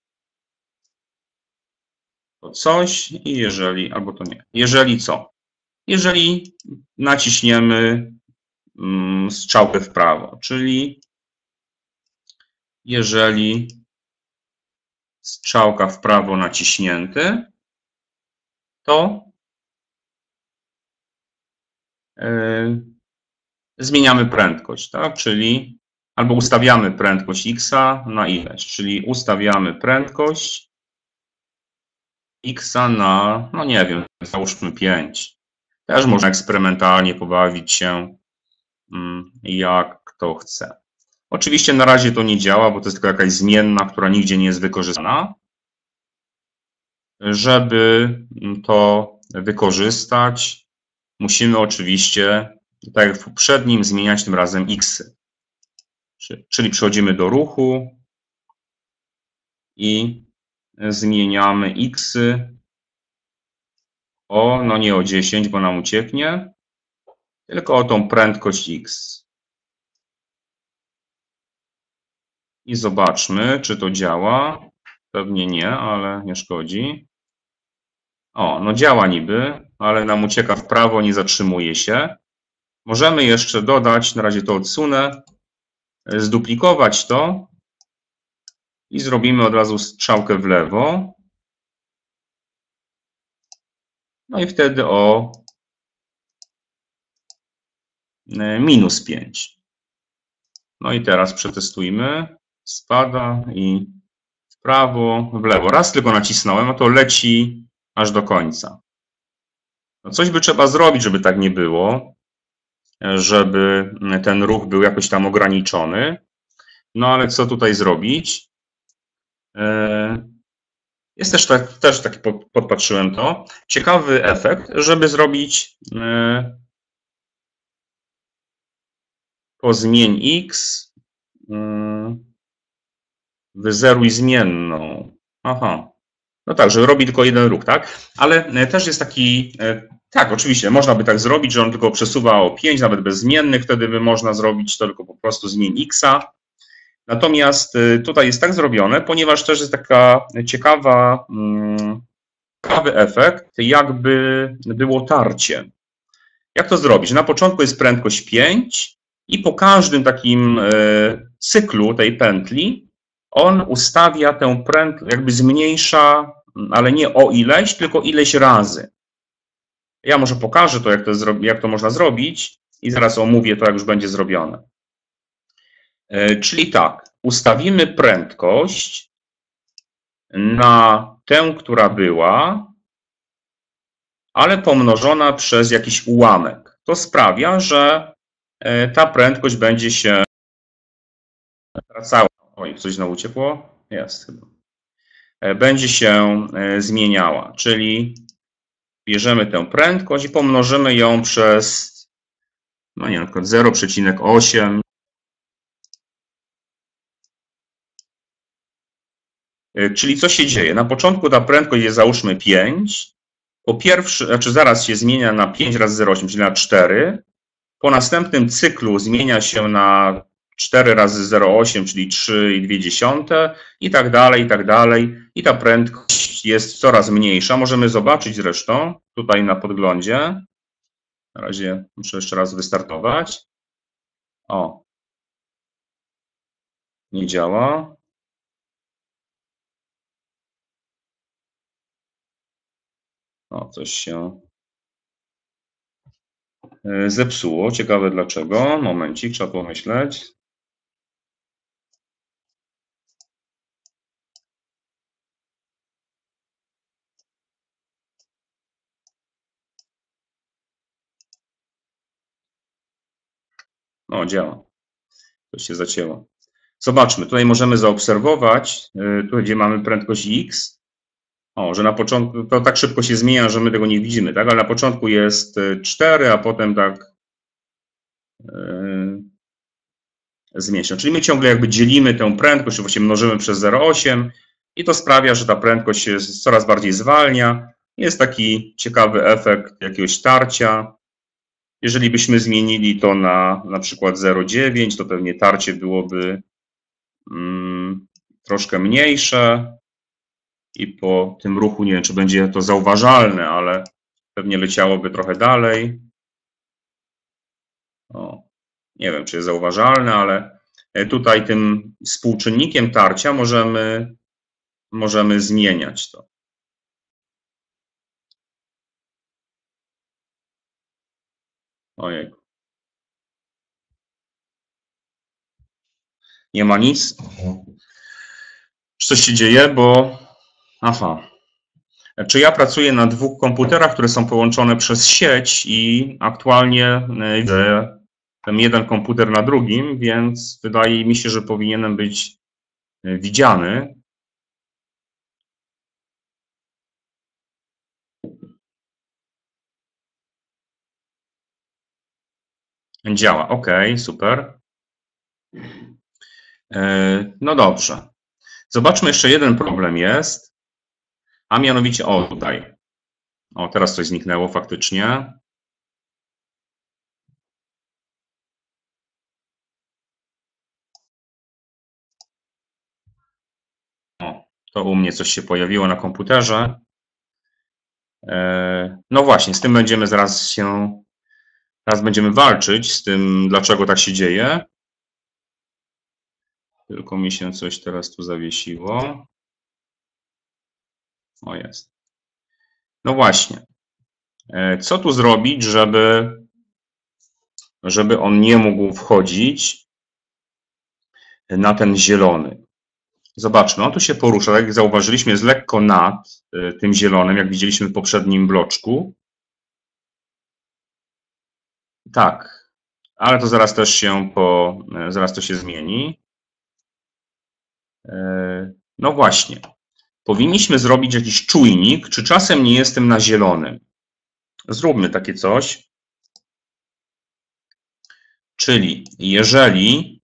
to coś i jeżeli, albo to nie. Jeżeli co? Jeżeli naciśniemy strzałkę w prawo, czyli jeżeli strzałka w prawo naciśnięty, to yy, zmieniamy prędkość, tak? Czyli albo ustawiamy prędkość X na ileś, czyli ustawiamy prędkość X na, no nie wiem, załóżmy pięć. Też można eksperymentalnie pobawić się, jak kto chce. Oczywiście na razie to nie działa, bo to jest tylko jakaś zmienna, która nigdzie nie jest wykorzystana. Żeby to wykorzystać, musimy oczywiście, tak jak w poprzednim, zmieniać tym razem xy. Czyli przechodzimy do ruchu i zmieniamy xy o, no nie o dziesięć, bo nam ucieknie, tylko o tą prędkość x. I zobaczmy, czy to działa. Pewnie nie, ale nie szkodzi. O, no działa niby, ale nam ucieka w prawo, nie zatrzymuje się. Możemy jeszcze dodać, na razie to odsunę, zduplikować to i zrobimy od razu strzałkę w lewo. No i wtedy o minus pięć. No i teraz przetestujmy. Spada i w prawo, w lewo. Raz tylko nacisnąłem, a to leci aż do końca. No coś by trzeba zrobić, żeby tak nie było, żeby ten ruch był jakoś tam ograniczony. No ale co tutaj zrobić? Jest też, tak, też taki, podpatrzyłem to, ciekawy efekt, żeby zrobić po zmień x, wyzeruj zmienną. Aha. No tak, że robi tylko jeden ruch, tak? Ale też jest taki, tak, oczywiście, można by tak zrobić, że on tylko przesuwa o pięć, nawet bez zmiennych, wtedy by można zrobić to tylko po prostu zmień xa. Natomiast tutaj jest tak zrobione, ponieważ też jest taka ciekawa, ciekawy efekt, jakby było tarcie. Jak to zrobić? Na początku jest prędkość pięć i po każdym takim cyklu tej pętli on ustawia tę prędkość, jakby zmniejsza, ale nie o ileś, tylko ileś razy. Ja może pokażę to, jak to, jak to można zrobić i zaraz omówię to, jak już będzie zrobione. Czyli tak, ustawimy prędkość na tę, która była, ale pomnożona przez jakiś ułamek. To sprawia, że ta prędkość będzie się wracała. Oj, coś znowu uciekło? Jest chyba. Będzie się zmieniała, czyli bierzemy tę prędkość i pomnożymy ją przez, no nie, na przykład zero przecinek osiem. Czyli co się dzieje? Na początku ta prędkość jest załóżmy pięć. Po pierwsze, znaczy zaraz się zmienia na pięć razy zero przecinek osiem, czyli na cztery. Po następnym cyklu zmienia się na cztery razy zero przecinek osiem, czyli trzy i dwie dziesiąte i tak dalej, i tak dalej. I ta prędkość jest coraz mniejsza. Możemy zobaczyć zresztą tutaj na podglądzie. Na razie muszę jeszcze raz wystartować. O. Nie działa. O, coś się zepsuło. Ciekawe dlaczego. Momencik, trzeba pomyśleć. O, działa. Coś się zacięło. Zobaczmy, tutaj możemy zaobserwować, tu gdzie mamy prędkość x, o, że na początku, to tak szybko się zmienia, że my tego nie widzimy, tak? Ale na początku jest cztery, a potem tak yy, zmienia się. Czyli my ciągle jakby dzielimy tę prędkość, czy właściwie mnożymy przez zero przecinek osiem i to sprawia, że ta prędkość się coraz bardziej zwalnia. Jest taki ciekawy efekt jakiegoś tarcia. Jeżeli byśmy zmienili to na na przykład zero przecinek dziewięć, to pewnie tarcie byłoby mm, troszkę mniejsze i po tym ruchu, nie wiem, czy będzie to zauważalne, ale pewnie leciałoby trochę dalej. O, nie wiem, czy jest zauważalne, ale tutaj tym współczynnikiem tarcia możemy, możemy zmieniać to. Ojej. Nie ma nic. Coś się dzieje, bo... Aha. Czy ja pracuję na dwóch komputerach, które są połączone przez sieć i aktualnie widzę ten jeden komputer na drugim, więc wydaje mi się, że powinienem być widziany. Działa, ok, super. No dobrze. Zobaczmy, jeszcze jeden problem jest, a mianowicie, o tutaj. O, teraz coś zniknęło faktycznie. O, to u mnie coś się pojawiło na komputerze. No właśnie, z tym będziemy zaraz się, zaraz będziemy walczyć z tym, dlaczego tak się dzieje. Tylko mi się coś teraz tu zawiesiło. O, jest. No właśnie. Co tu zrobić, żeby, żeby on nie mógł wchodzić na ten zielony? Zobaczmy, on tu się porusza, tak jak zauważyliśmy, jest lekko nad tym zielonym, jak widzieliśmy w poprzednim bloczku. Tak, ale to zaraz też się po, zaraz to się zmieni. No właśnie, powinniśmy zrobić jakiś czujnik, czy czasem nie jestem na zielonym. Zróbmy takie coś. Czyli jeżeli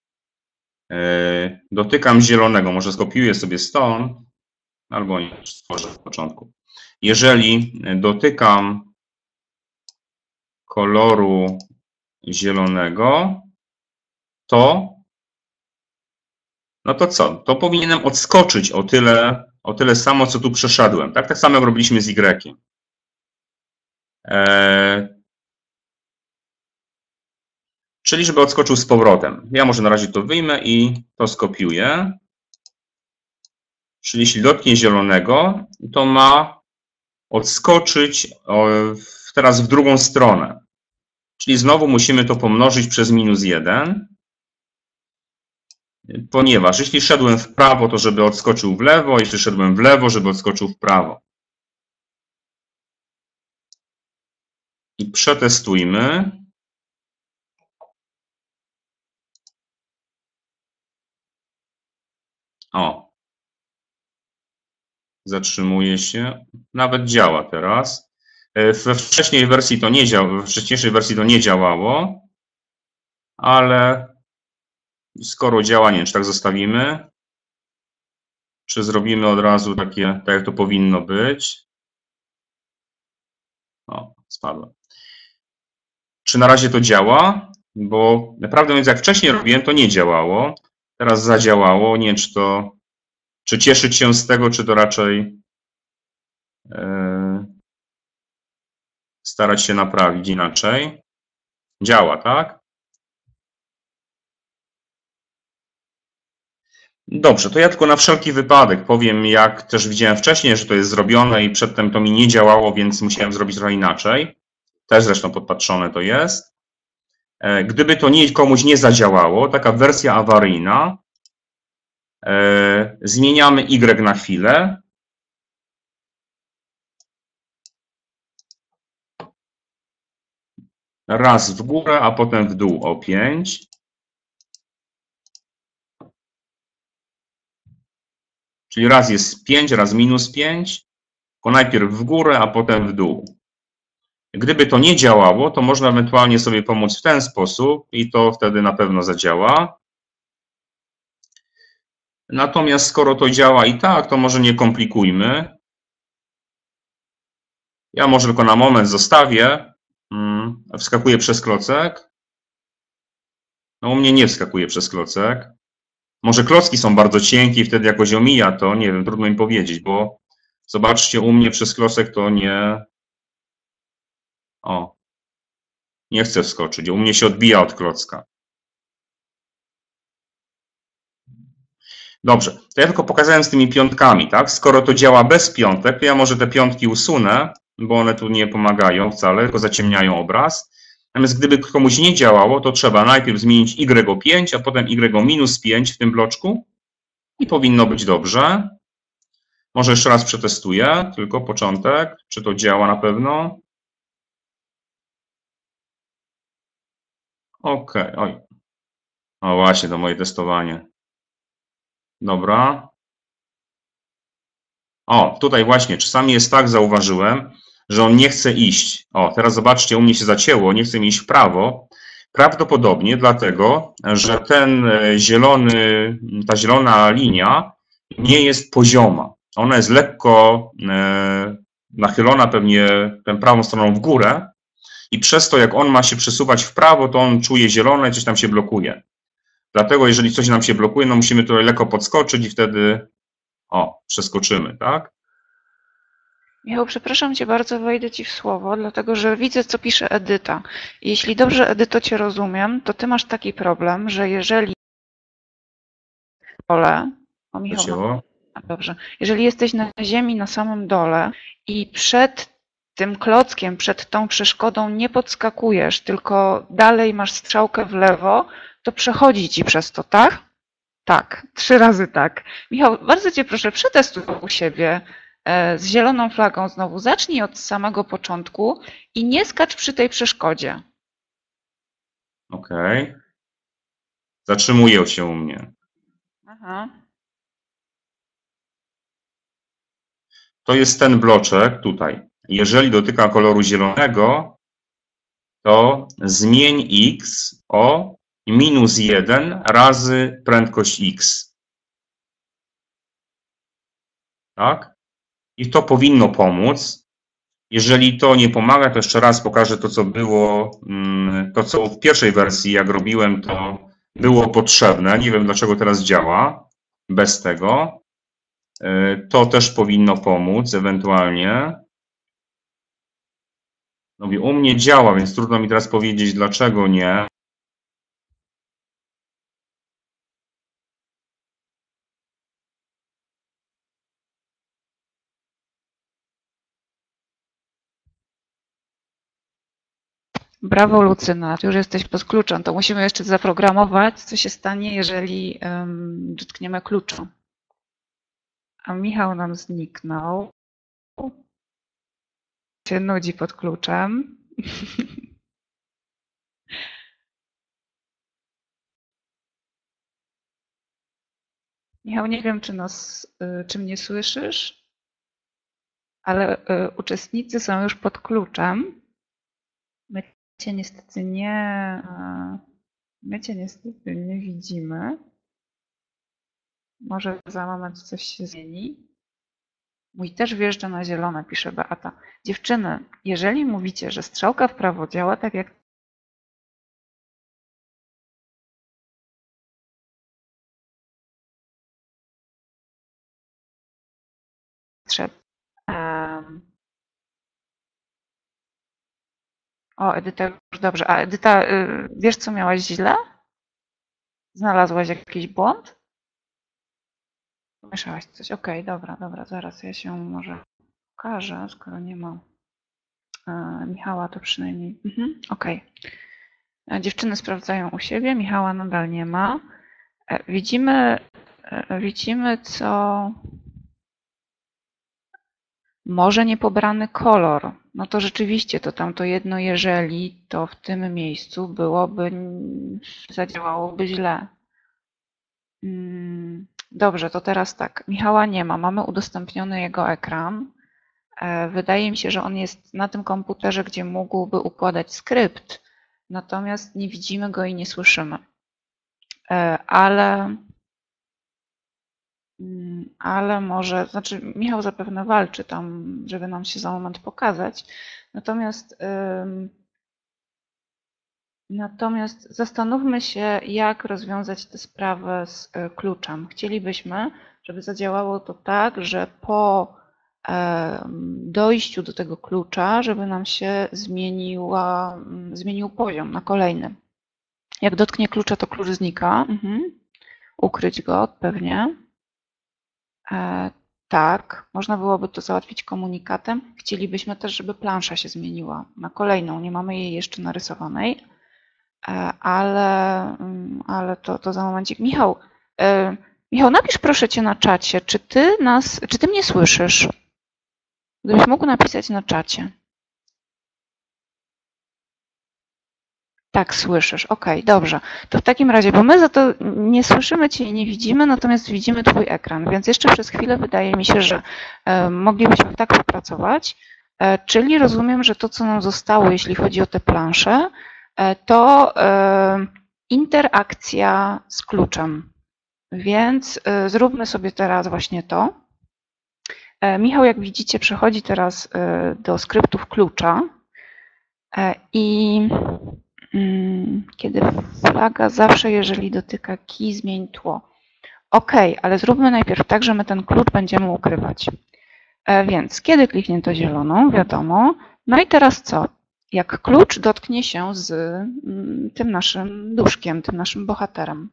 dotykam zielonego, może skopiuję sobie stąd, albo nie, stworzę w początku. Jeżeli dotykam koloru zielonego, to no to co? To powinienem odskoczyć o tyle, o tyle samo, co tu przeszedłem. Tak, tak samo jak robiliśmy z Y. Eee, czyli żeby odskoczył z powrotem. Ja może na razie to wyjmę i to skopiuję. Czyli jeśli dotknie zielonego, to ma odskoczyć teraz w drugą stronę. Czyli znowu musimy to pomnożyć przez minus jeden. Ponieważ jeśli szedłem w prawo, to żeby odskoczył w lewo, jeśli szedłem w lewo, żeby odskoczył w prawo. I przetestujmy. O. Zatrzymuje się. Nawet działa teraz. We wcześniejszej wersji to nie działa, w wcześniejszej wersji to nie działało, ale skoro działa, nie wiem, czy tak zostawimy, czy zrobimy od razu takie, tak jak to powinno być. O, spadłem. Czy na razie to działa? Bo naprawdę mówiąc, jak wcześniej robiłem, to nie działało. Teraz zadziałało. Nie wiem, czy to, czy cieszyć się z tego, czy to raczej yy, starać się naprawić inaczej. Działa, tak? Dobrze, to ja tylko na wszelki wypadek powiem, jak też widziałem wcześniej, że to jest zrobione i przedtem to mi nie działało, więc musiałem zrobić trochę inaczej. Też zresztą podpatrzone to jest. Gdyby to nie, komuś nie zadziałało, taka wersja awaryjna, e, zmieniamy Y na chwilę. Raz w górę, a potem w dół o pięć. Czyli raz jest pięć, raz minus pięć. Tylko najpierw w górę, a potem w dół. Gdyby to nie działało, to można ewentualnie sobie pomóc w ten sposób i to wtedy na pewno zadziała. Natomiast skoro to działa i tak, to może nie komplikujmy. Ja może tylko na moment zostawię. Wskakuje przez klocek. No u mnie nie wskakuje przez klocek. Może klocki są bardzo cienkie i wtedy jakoś omija to, nie wiem, trudno mi powiedzieć, bo zobaczcie, u mnie przez klocek to nie... O, nie chcę wskoczyć, u mnie się odbija od klocka. Dobrze, to ja tylko pokazałem z tymi piątkami, tak? Skoro to działa bez piątek, to ja może te piątki usunę, bo one tu nie pomagają wcale, tylko zaciemniają obraz. Natomiast gdyby komuś nie działało, to trzeba najpierw zmienić Y o pięć, a potem Y o minus pięć w tym bloczku i powinno być dobrze. Może jeszcze raz przetestuję, tylko początek, czy to działa na pewno. OK, oj. O właśnie, to moje testowanie. Dobra. O, tutaj właśnie, czasami jest tak, zauważyłem, że on nie chce iść. O, teraz zobaczcie, u mnie się zacięło, nie chce mi iść w prawo, Prawdopodobnie dlatego, że ten zielony, ta zielona linia nie jest pozioma. Ona jest lekko nachylona pewnie tę prawą stroną w górę i przez to, jak on ma się przesuwać w prawo, to on czuje zielone i coś tam się blokuje. Dlatego jeżeli coś nam się blokuje, no musimy tutaj lekko podskoczyć i wtedy o, przeskoczymy, tak? Michał, przepraszam Cię bardzo, wejdę Ci w słowo, dlatego że widzę, co pisze Edyta. Jeśli dobrze, Edyto, Cię rozumiem, to Ty masz taki problem, że jeżeli dole, o Michał, no, dobrze, jeżeli jesteś na ziemi na samym dole i przed tym klockiem, przed tą przeszkodą nie podskakujesz, tylko dalej masz strzałkę w lewo, to przechodzi Ci przez to, tak? Tak, trzy razy tak. Michał, bardzo Cię proszę, przetestuj u siebie z zieloną flagą znowu. Zacznij od samego początku i nie skacz przy tej przeszkodzie. Okej. Okay. Zatrzymuję się u mnie. Aha. To jest ten bloczek tutaj. Jeżeli dotyka koloru zielonego, to zmień x o minus jeden razy prędkość x. Tak? I to powinno pomóc. Jeżeli to nie pomaga, to jeszcze raz pokażę to, co było, to co w pierwszej wersji, jak robiłem, to było potrzebne. Nie wiem, dlaczego teraz działa bez tego. To też powinno pomóc ewentualnie. No i u mnie działa, więc trudno mi teraz powiedzieć, dlaczego nie. Brawo, Lucyna, ty już jesteś pod kluczem. To musimy jeszcze zaprogramować, co się stanie, jeżeli um, dotkniemy klucza. A Michał nam zniknął. Się nudzi pod kluczem. Michał, nie wiem, czy, nas, czy mnie słyszysz, ale uczestnicy są już pod kluczem. My cię niestety nie, my cię niestety nie widzimy. Może za moment coś się zmieni. Mój też wjeżdża na zielone, pisze Beata. Dziewczyny, jeżeli mówicie, że strzałka w prawo działa tak jak trzeba. Um. O, Edyta, już dobrze. A Edyta, wiesz, co miałaś źle? Znalazłaś jakiś błąd? Mieszałaś coś. Okej, okay, dobra, dobra, zaraz ja się może pokażę, skoro nie ma Michała, to przynajmniej. Mhm, okej. Okay. Dziewczyny sprawdzają u siebie, Michała nadal nie ma. Widzimy, widzimy, co może niepobrany kolor. No to rzeczywiście, to tamto jedno jeżeli, to w tym miejscu byłoby, zadziałałoby źle. Dobrze, to teraz tak. Michała nie ma, mamy udostępniony jego ekran. Wydaje mi się, że on jest na tym komputerze, gdzie mógłby układać skrypt, natomiast nie widzimy go i nie słyszymy. Ale, ale może, znaczy Michał zapewne walczy tam, żeby nam się za moment pokazać, natomiast, natomiast zastanówmy się, jak rozwiązać tę sprawę z kluczem. Chcielibyśmy, żeby zadziałało to tak, że po dojściu do tego klucza, żeby nam się zmieniła, zmienił poziom na kolejny. Jak dotknie klucza, to klucz znika. Mhm. Ukryć go pewnie. E, tak, można byłoby to załatwić komunikatem. Chcielibyśmy też, żeby plansza się zmieniła na kolejną. Nie mamy jej jeszcze narysowanej, e, ale, ale to, to za momencik. Michał, e, Michał, napisz proszę Cię na czacie, czy Ty nas, czy Ty mnie słyszysz? Gdybyś mógł napisać na czacie. Tak, słyszysz. Okej, okay, dobrze. To w takim razie, bo my za to nie słyszymy Cię i nie widzimy, natomiast widzimy Twój ekran, więc jeszcze przez chwilę wydaje mi się, że e, moglibyśmy tak popracować, e, czyli rozumiem, że to, co nam zostało, jeśli chodzi o te plansze, to interakcja z kluczem. Więc zróbmy sobie teraz właśnie to. Michał, jak widzicie, przechodzi teraz do skryptów klucza i kiedy flaga zawsze, jeżeli dotyka key, zmień tło. OK, ale zróbmy najpierw tak, że my ten klucz będziemy ukrywać. Więc kiedy kliknięto zieloną, wiadomo. No i teraz co? Jak klucz dotknie się z tym naszym duszkiem, tym naszym bohaterem.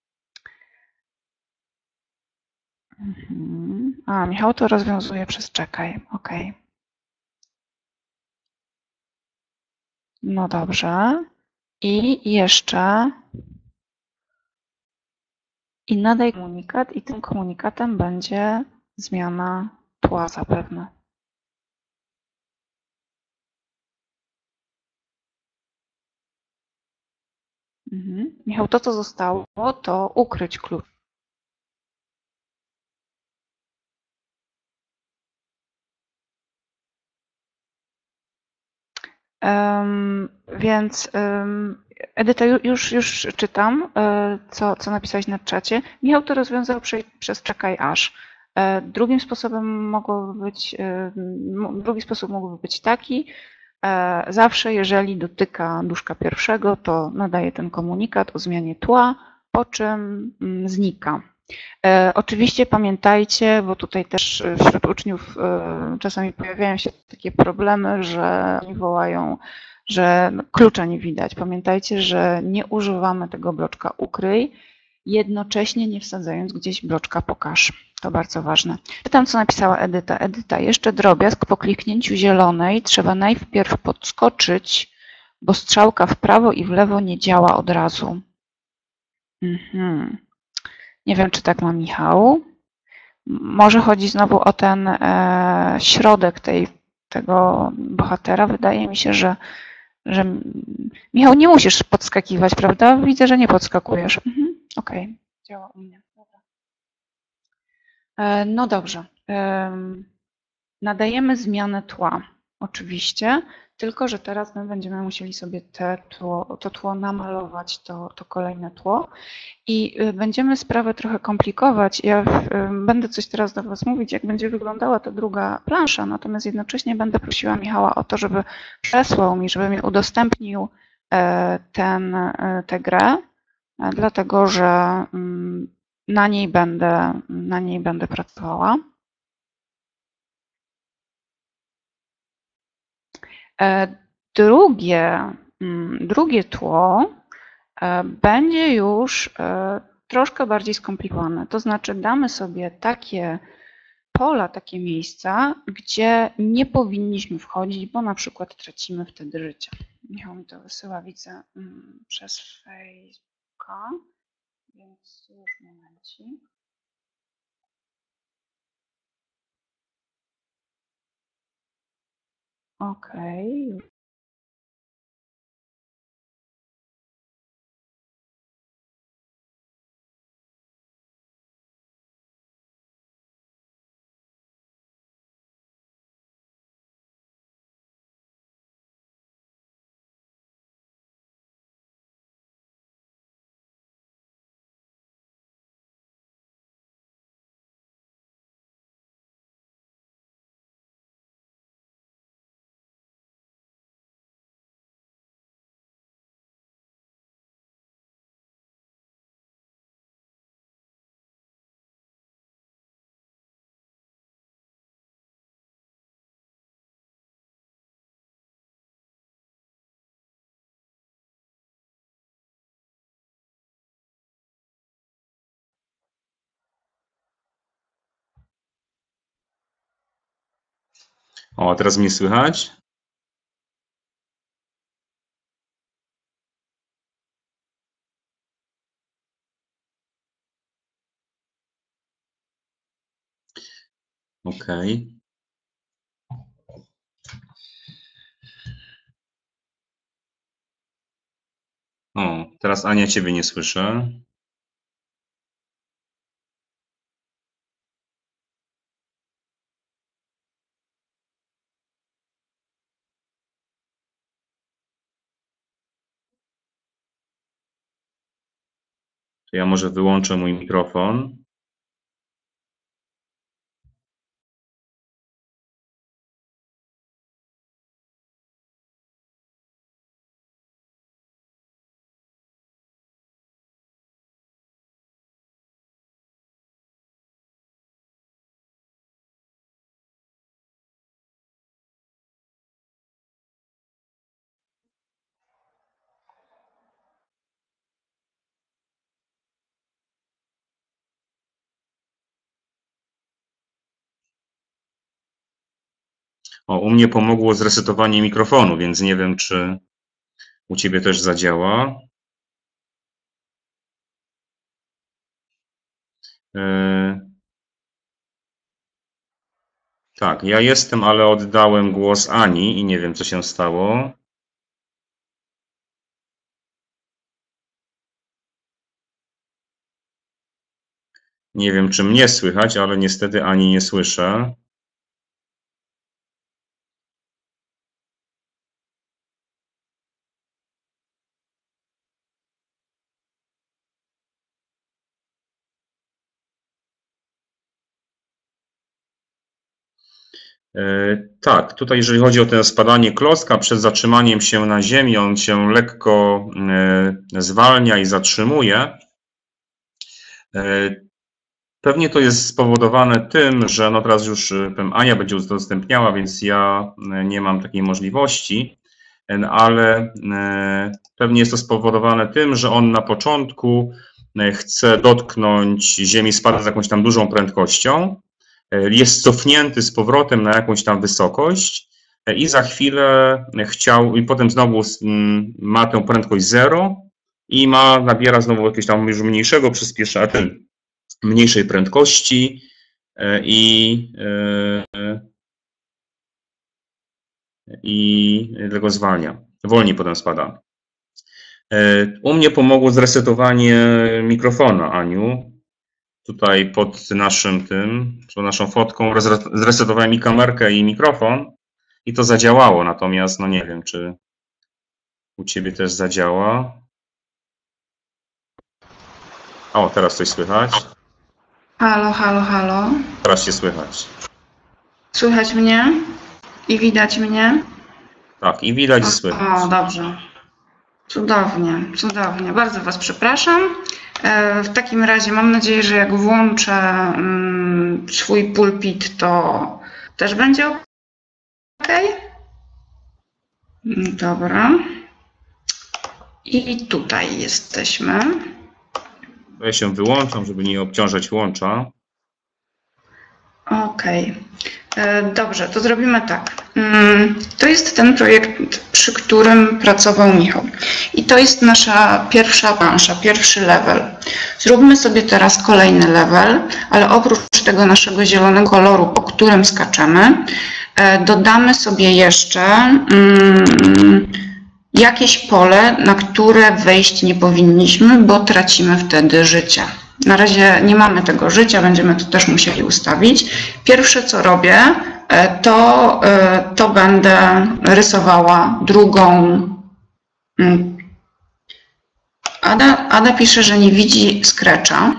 A, Michał to rozwiązuje przez czekaj. OK. No dobrze. I jeszcze i nadaj komunikat i tym komunikatem będzie zmiana tła zapewne. Mhm. Michał, to co zostało, to ukryć klucz. Um, więc um, Edyta, już, już czytam, co, co napisałeś na czacie. Michał to rozwiązał przy, przez czekaj aż. Drugim sposobem mogłoby być, drugi sposób mógłby być taki, zawsze jeżeli dotyka duszka pierwszego, to nadaje ten komunikat o zmianie tła, po czym znika. Oczywiście pamiętajcie, bo tutaj też wśród uczniów czasami pojawiają się takie problemy, że oni wołają, że klucza nie widać. Pamiętajcie, że nie używamy tego bloczka ukryj, jednocześnie nie wsadzając gdzieś bloczka pokaż. To bardzo ważne. Czytam, co napisała Edyta. Edyta, jeszcze drobiazg, po kliknięciu zielonej trzeba najpierw podskoczyć, bo strzałka w prawo i w lewo nie działa od razu. Mhm. Nie wiem, czy tak ma Michał. Może chodzi znowu o ten e, środek tej, tego bohatera. Wydaje mi się, że, że Michał, nie musisz podskakiwać, prawda? Widzę, że nie podskakujesz. Mhm. Okej, okay. Działa u mnie. Dobra. E, no dobrze. E, nadajemy zmianę tła, oczywiście, tylko że teraz my będziemy musieli sobie te tło, to tło namalować, to, to kolejne tło. I będziemy sprawę trochę komplikować. Ja będę coś teraz do Was mówić, jak będzie wyglądała ta druga plansza, natomiast jednocześnie będę prosiła Michała o to, żeby przesłał mi, żeby mi udostępnił ten, tę grę, dlatego że na niej będę, na niej będę pracowała. Drugie, drugie tło będzie już troszkę bardziej skomplikowane. To znaczy damy sobie takie pola, takie miejsca, gdzie nie powinniśmy wchodzić, bo na przykład tracimy wtedy życie. Michał mi to wysyła, widzę, przez Facebooka, więc już momencik. Okej. Okay. O, teraz mnie słychać? Okej. O, teraz Ania, ciebie nie słyszę. To ja może wyłączę mój mikrofon. O, u mnie pomogło zresetowanie mikrofonu, więc nie wiem, czy u Ciebie też zadziała. Yy, tak, ja jestem, ale oddałem głos Ani i nie wiem, co się stało. Nie wiem, czy mnie słychać, ale niestety Ani nie słyszę. Tak, tutaj jeżeli chodzi o to spadanie klocka, przed zatrzymaniem się na ziemi on się lekko zwalnia i zatrzymuje. Pewnie to jest spowodowane tym, że no teraz już Ania będzie udostępniała, więc ja nie mam takiej możliwości, ale pewnie jest to spowodowane tym, że on na początku chce dotknąć ziemi, spada z jakąś tam dużą prędkością, jest cofnięty z powrotem na jakąś tam wysokość i za chwilę chciał, i potem znowu ma tę prędkość zero i ma, nabiera znowu jakiegoś tam już mniejszego przyspieszenia, mniejszej prędkości i, i tego zwalnia. Wolniej potem spada. U mnie pomogło zresetowanie mikrofonu, Aniu. Tutaj pod naszym tym, pod naszą fotką zresetowałem i kamerkę, i mikrofon i to zadziałało, natomiast no nie wiem, czy u Ciebie też zadziała. O, teraz coś słychać. Halo, halo, halo. Teraz się słychać. Słychać mnie i widać mnie? Tak, i widać, i słychać. O, dobrze. Cudownie, cudownie. Bardzo Was przepraszam. W takim razie mam nadzieję, że jak włączę swój pulpit, to też będzie ok. Dobra. I tutaj jesteśmy. Ja się wyłączam, żeby nie obciążać łącza. Okej. Dobrze, to zrobimy tak. To jest ten projekt, przy którym pracował Michał. I to jest nasza pierwsza plansza, pierwszy level. Zróbmy sobie teraz kolejny level, ale oprócz tego naszego zielonego koloru, po którym skaczemy, dodamy sobie jeszcze jakieś pole, na które wejść nie powinniśmy, bo tracimy wtedy życie. Na razie nie mamy tego życia, będziemy to też musieli ustawić. Pierwsze, co robię, to, to będę rysowała drugą. Ada, Ada pisze, że nie widzi Scratcha.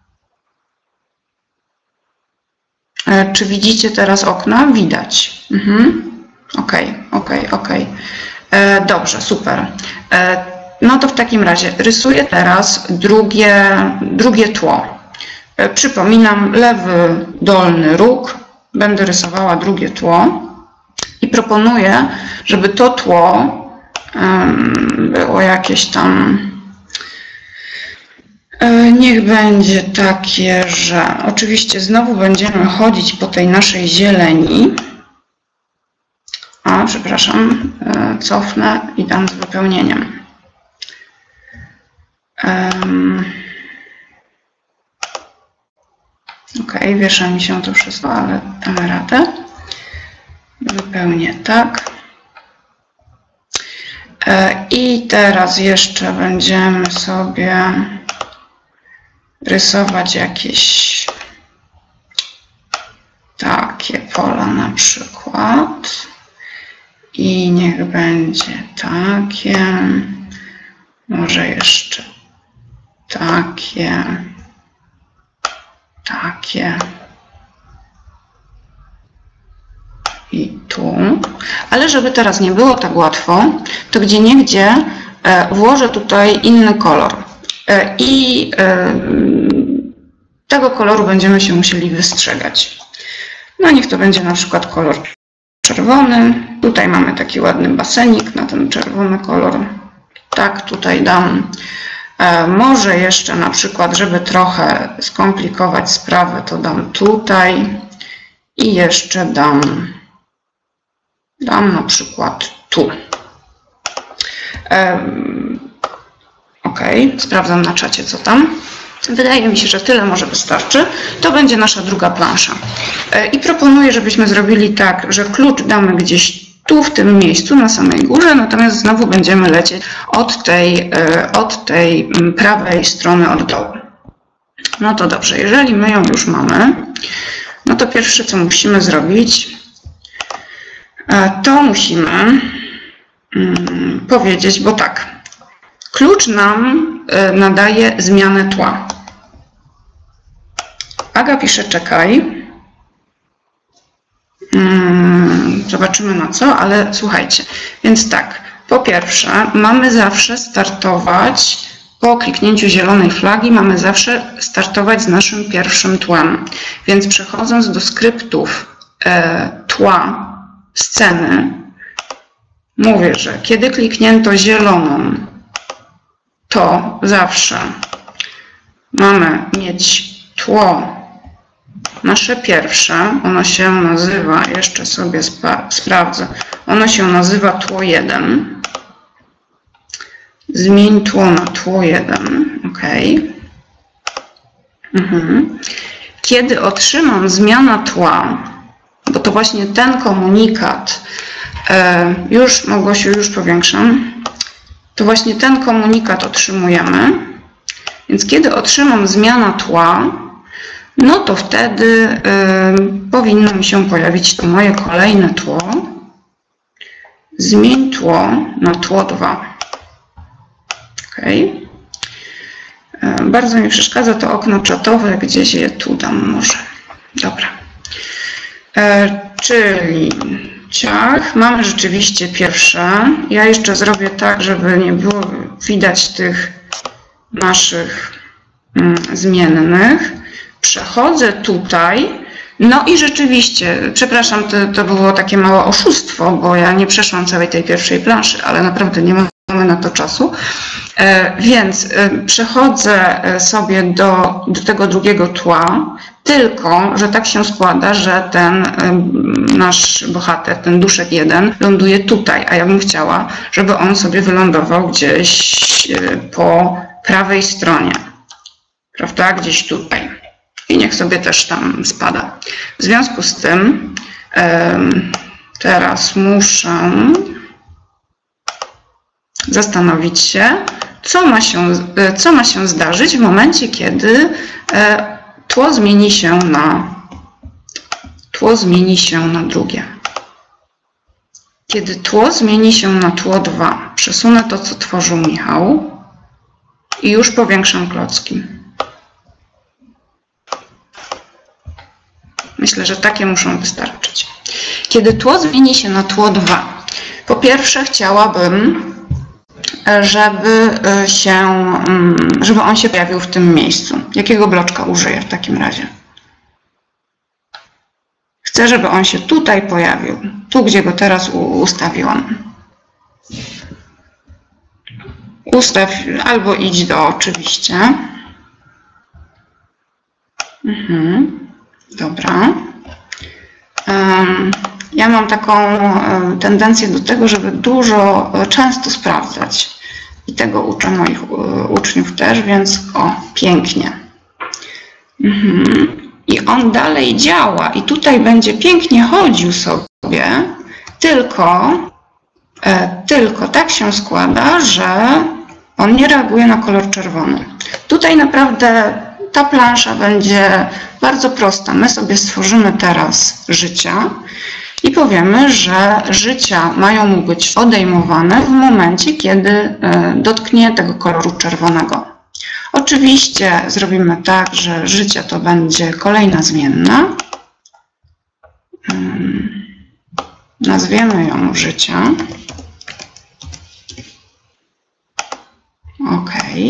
Czy widzicie teraz okno? Widać. Mhm. Okej, okej, okej. Dobrze, super. No to w takim razie rysuję teraz drugie, drugie tło. Przypominam, lewy dolny róg. Będę rysowała drugie tło i proponuję, żeby to tło było jakieś tam, niech będzie takie, że oczywiście znowu będziemy chodzić po tej naszej zieleni. A, przepraszam, cofnę i dam z wypełnieniem. Um, ok, wiesza mi się to wszystko, ale damy radę. Wypełnię tak. I teraz jeszcze będziemy sobie rysować jakieś takie pola na przykład. I niech będzie takie, może jeszcze takie, takie i tu. Ale żeby teraz nie było tak łatwo, to gdzieniegdzie włożę tutaj inny kolor. I tego koloru będziemy się musieli wystrzegać. No niech to będzie na przykład kolor czerwony. Tutaj mamy taki ładny basenik na ten czerwony kolor. Tak, tutaj dam. Może jeszcze na przykład, żeby trochę skomplikować sprawę, to dam tutaj i jeszcze dam, dam na przykład tu. Ok, sprawdzam na czacie, co tam. Wydaje mi się, że tyle może wystarczy. To będzie nasza druga plansza. I proponuję, żebyśmy zrobili tak, że klucz damy gdzieś tu w tym miejscu na samej górze, natomiast znowu będziemy lecieć od tej, od tej prawej strony od dołu. No to dobrze, jeżeli my ją już mamy, no to pierwsze co musimy zrobić, to musimy powiedzieć, bo tak, klucz nam nadaje zmianę tła. Aga pisze czekaj. Zobaczymy na co, ale słuchajcie. Więc tak, po pierwsze mamy zawsze startować, po kliknięciu zielonej flagi mamy zawsze startować z naszym pierwszym tłem. Więc przechodząc do skryptów e, tła sceny, mówię, że kiedy kliknięto zieloną, to zawsze mamy mieć tło nasze pierwsze, ono się nazywa, jeszcze sobie sprawdzę, ono się nazywa tło jeden. Zmień tło na tło jeden, ok. Mhm. Kiedy otrzymam zmiana tła, bo to właśnie ten komunikat, e, już Małgosiu, już powiększam, to właśnie ten komunikat otrzymujemy, więc kiedy otrzymam zmiana tła, no to wtedy y, powinno mi się pojawić to moje kolejne tło. Zmień tło na tło dwa. Ok. Y, bardzo mi przeszkadza to okno czatowe, gdzieś je tu dam może. Dobra. Y, czyli ciach, mamy rzeczywiście pierwsze. Ja jeszcze zrobię tak, żeby nie było widać tych naszych mm, zmiennych. Przechodzę tutaj, no i rzeczywiście, przepraszam, to, to było takie małe oszustwo, bo ja nie przeszłam całej tej pierwszej planszy, ale naprawdę nie mamy na to czasu. E, więc e, przechodzę sobie do, do tego drugiego tła, tylko że tak się składa, że ten e, nasz bohater, ten duszek jeden, ląduje tutaj, a ja bym chciała, żeby on sobie wylądował gdzieś e, po prawej stronie, prawda, gdzieś tutaj. I niech sobie też tam spada. W związku z tym teraz muszę zastanowić się, co ma się, co ma się zdarzyć w momencie, kiedy tło zmieni się na, tło zmieni się na drugie. Kiedy tło zmieni się na tło dwa, przesunę to, co tworzył Michał i już powiększam klocki. Myślę, że takie muszą wystarczyć. Kiedy tło zmieni się na tło dwa, po pierwsze chciałabym, żeby się, żeby on się pojawił w tym miejscu. Jakiego bloczka użyję w takim razie? Chcę, żeby on się tutaj pojawił. Tu, gdzie go teraz ustawiłam. Ustaw, albo idź do oczywiście. Mhm. Dobra. Ja mam taką tendencję do tego, żeby dużo, często sprawdzać. I tego uczę moich uczniów też, więc o, pięknie. I on dalej działa i tutaj będzie pięknie chodził sobie, tylko, tylko tak się składa, że on nie reaguje na kolor czerwony. Tutaj naprawdę ta plansza będzie bardzo prosta. My sobie stworzymy teraz życia i powiemy, że życia mają mu być odejmowane w momencie, kiedy dotknie tego koloru czerwonego. Oczywiście zrobimy tak, że życie to będzie kolejna zmienna. Nazwiemy ją życie. OK.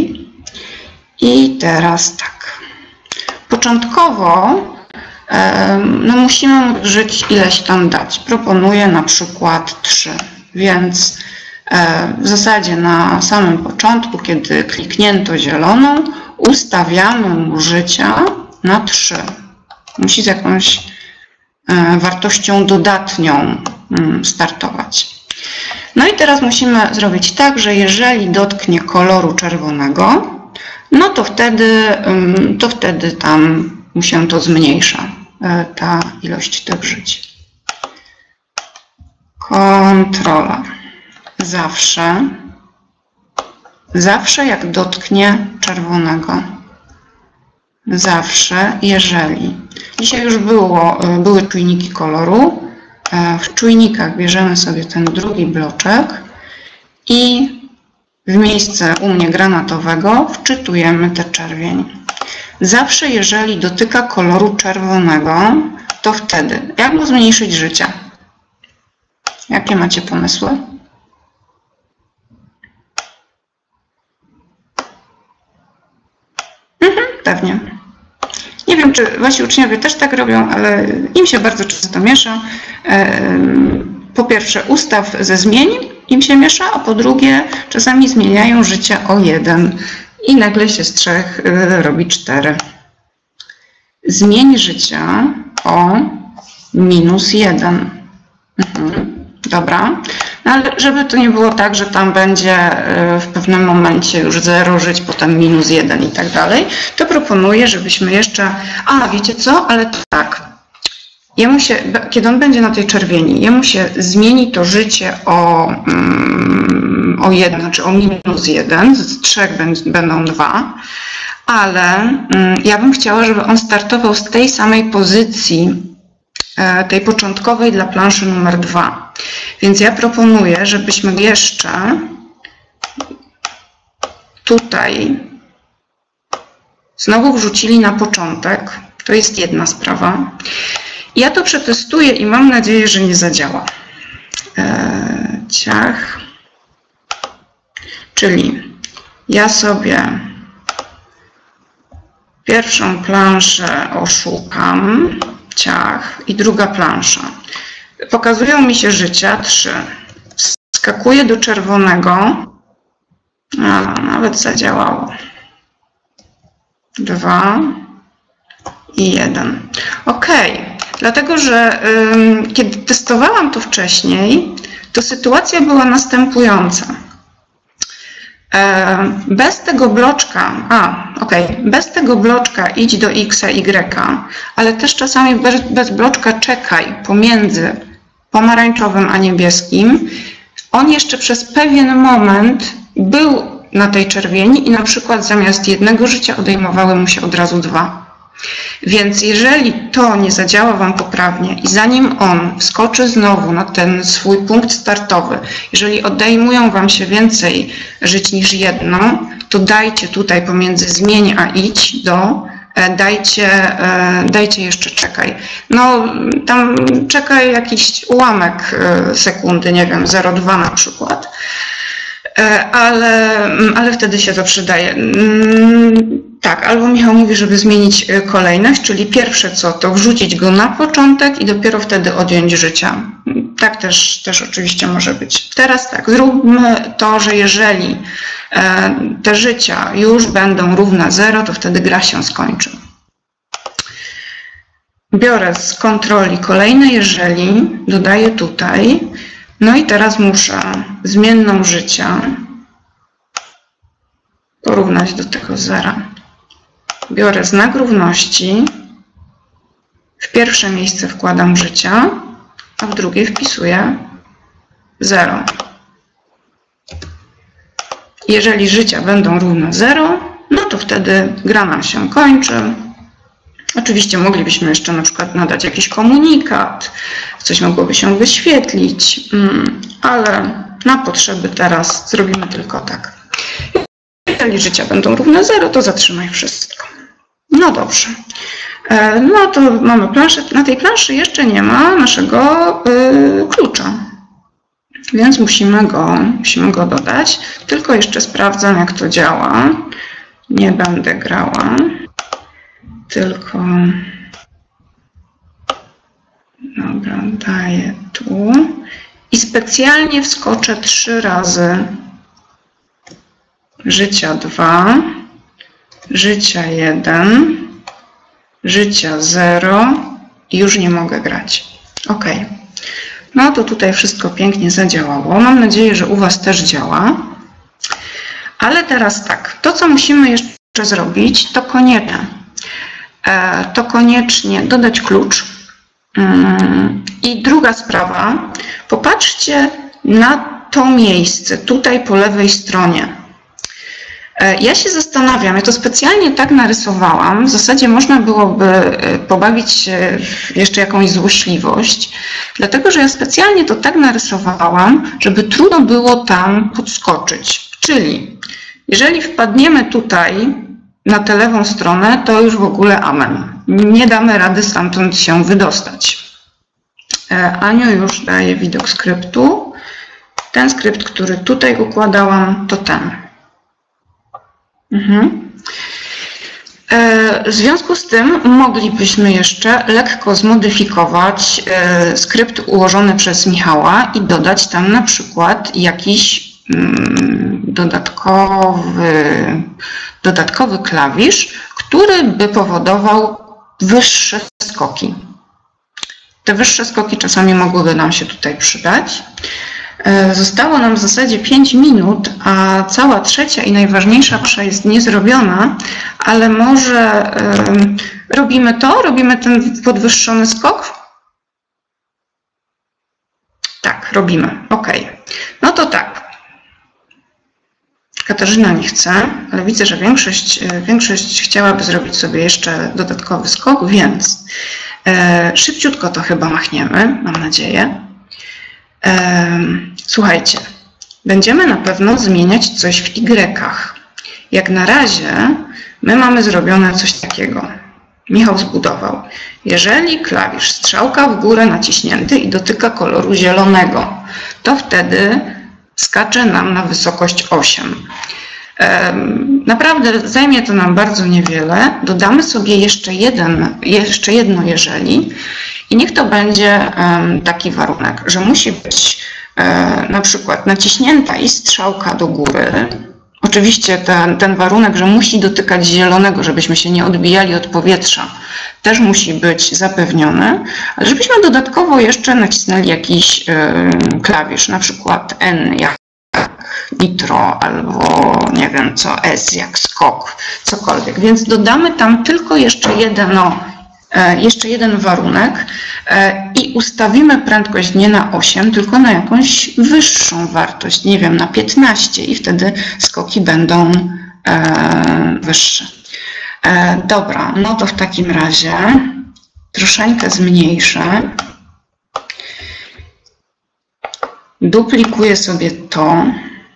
I teraz tak. Początkowo no musimy mu żyć ileś tam dać. Proponuję na przykład trzy. Więc w zasadzie na samym początku, kiedy kliknięto zieloną, ustawiamy mu życia na trzy. Musi z jakąś wartością dodatnią startować. No i teraz musimy zrobić tak, że jeżeli dotknie koloru czerwonego, no to wtedy, to wtedy tam mu się to zmniejsza, ta ilość tych żyć. Kontrola. Zawsze, zawsze jak dotknie czerwonego. Zawsze, jeżeli. Dzisiaj już było, były czujniki koloru. W czujnikach bierzemy sobie ten drugi bloczek i w miejsce u mnie granatowego wczytujemy tę czerwień. Zawsze jeżeli dotyka koloru czerwonego, to wtedy. Jak mu zmniejszyć życie? Jakie macie pomysły? Mhm, pewnie. Nie wiem, czy wasi uczniowie też tak robią, ale im się bardzo często miesza. Po pierwsze, ustaw ze zmień im się miesza, a po drugie, czasami zmieniają życie o jeden i nagle się z trzech robi cztery. Zmień życie o minus jeden. Mhm. Dobra, no ale żeby to nie było tak, że tam będzie w pewnym momencie już zero żyć, potem minus jeden i tak dalej, to proponuję, żebyśmy jeszcze... A, wiecie co? Ale tak, jemu się, kiedy on będzie na tej czerwieni, jemu się zmieni to życie o, um, o jeden, znaczy o minus jeden, z trzech będą dwa, ale um, ja bym chciała, żeby on startował z tej samej pozycji, tej początkowej dla planszy numer dwa. Więc ja proponuję, żebyśmy jeszcze tutaj znowu wrzucili na początek. To jest jedna sprawa. Ja to przetestuję i mam nadzieję, że nie zadziała. Eee, ciach. Czyli ja sobie pierwszą planszę oszukam. Ciach i druga plansza. Pokazują mi się życia trzy. Wskakuję do czerwonego. A, nawet zadziałało. Dwa i jeden. OK. Dlatego, że ym, kiedy testowałam to wcześniej, to sytuacja była następująca. Bez tego bloczka, a ok, bez tego bloczka idź do X, Y, ale też czasami bez, bez bloczka czekaj pomiędzy pomarańczowym a niebieskim. On jeszcze przez pewien moment był na tej czerwieni i na przykład zamiast jednego życia odejmowały mu się od razu dwa. Więc jeżeli to nie zadziała Wam poprawnie i zanim on wskoczy znowu na ten swój punkt startowy, jeżeli odejmują Wam się więcej żyć niż jedno, to dajcie tutaj pomiędzy zmień a idź do, dajcie, dajcie jeszcze czekaj. No tam czekaj jakiś ułamek sekundy, nie wiem, zero przecinek dwa na przykład. Ale, ale wtedy się to przydaje. Tak, albo Michał mówi, żeby zmienić kolejność, czyli pierwsze co, to wrzucić go na początek i dopiero wtedy odjąć życia. Tak też, też oczywiście może być. Teraz tak, zróbmy to, że jeżeli te życia już będą równe zero, to wtedy gra się skończy. Biorę z kontroli kolejne jeżeli, dodaję tutaj. No i teraz muszę zmienną życia porównać do tego zera. Biorę znak równości, w pierwsze miejsce wkładam życia, a w drugie wpisuję zero. Jeżeli życia będą równe zero, no to wtedy gra nam się kończy. Oczywiście moglibyśmy jeszcze na przykład nadać jakiś komunikat, coś mogłoby się wyświetlić, ale na potrzeby teraz zrobimy tylko tak. Jeżeli życia będą równe zero, to zatrzymaj wszystko. No dobrze. No to mamy planszę. Na tej planszy jeszcze nie ma naszego y, klucza. Więc musimy go, musimy go dodać. Tylko jeszcze sprawdzam, jak to działa. Nie będę grała. Tylko... Dobra, daję tu. I specjalnie wskoczę trzy razy. Życia dwa. Życia jeden. Życia zero. I już nie mogę grać. OK. No to tutaj wszystko pięknie zadziałało. Mam nadzieję, że u Was też działa. Ale teraz tak, to co musimy jeszcze zrobić, to koniecznie, to koniecznie dodać klucz. I druga sprawa, popatrzcie na to miejsce, tutaj po lewej stronie. Ja się zastanawiam, ja to specjalnie tak narysowałam, w zasadzie można byłoby pobawić się w jeszcze jakąś złośliwość, dlatego że ja specjalnie to tak narysowałam, żeby trudno było tam podskoczyć. Czyli jeżeli wpadniemy tutaj na tę lewą stronę, to już w ogóle amen. Nie damy rady stamtąd się wydostać. Aniu już daje widok skryptu. Ten skrypt, który tutaj układałam, to ten. Mhm. W związku z tym moglibyśmy jeszcze lekko zmodyfikować skrypt ułożony przez Michała i dodać tam na przykład jakiś dodatkowy, dodatkowy klawisz, który by powodował wyższe skoki. Te wyższe skoki czasami mogłyby nam się tutaj przydać. Zostało nam w zasadzie pięć minut, a cała trzecia i najważniejsza pasza jest niezrobiona, ale może y, robimy to? Robimy ten podwyższony skok? Tak, robimy. OK. No to tak. Katarzyna nie chce, ale widzę, że większość, większość chciałaby zrobić sobie jeszcze dodatkowy skok, więc y, szybciutko to chyba machniemy, mam nadzieję. Słuchajcie, będziemy na pewno zmieniać coś w Y-kach. Jak na razie my mamy zrobione coś takiego. Michał zbudował. Jeżeli klawisz strzałka w górę naciśnięty i dotyka koloru zielonego, to wtedy skacze nam na wysokość osiem. Naprawdę zajmie to nam bardzo niewiele. Dodamy sobie jeszcze, jeden, jeszcze jedno jeżeli i niech to będzie taki warunek, że musi być na przykład naciśnięta i strzałka do góry. Oczywiście ten, ten warunek, że musi dotykać zielonego, żebyśmy się nie odbijali od powietrza, też musi być zapewniony, ale żebyśmy dodatkowo jeszcze nacisnęli jakiś klawisz, na przykład N jak nitro albo nie wiem co, S jak skok, cokolwiek. Więc dodamy tam tylko jeszcze jeden, no, jeszcze jeden warunek i ustawimy prędkość nie na osiem, tylko na jakąś wyższą wartość, nie wiem, na piętnaście i wtedy skoki będą wyższe. Dobra, no to w takim razie troszeczkę zmniejszę. Duplikuję sobie to,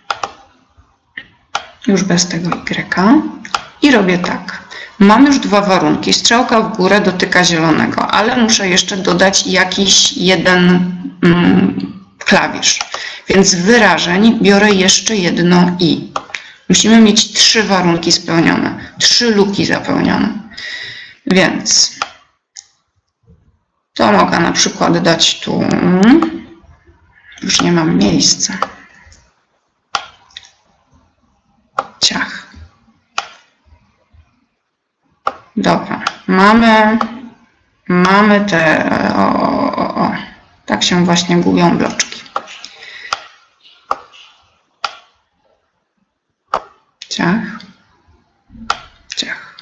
już bez tego Y i robię tak. Mam już dwa warunki. Strzałka w górę dotyka zielonego, ale muszę jeszcze dodać jakiś jeden mm, klawisz. Więc z wyrażeń biorę jeszcze jedno i. Musimy mieć trzy warunki spełnione, trzy luki zapełnione. Więc to mogę na przykład dać tu. Już nie mam miejsca. Ciach. Dobra, mamy, mamy te, o, o, o, tak się właśnie gubią bloczki. Ciach, ciach.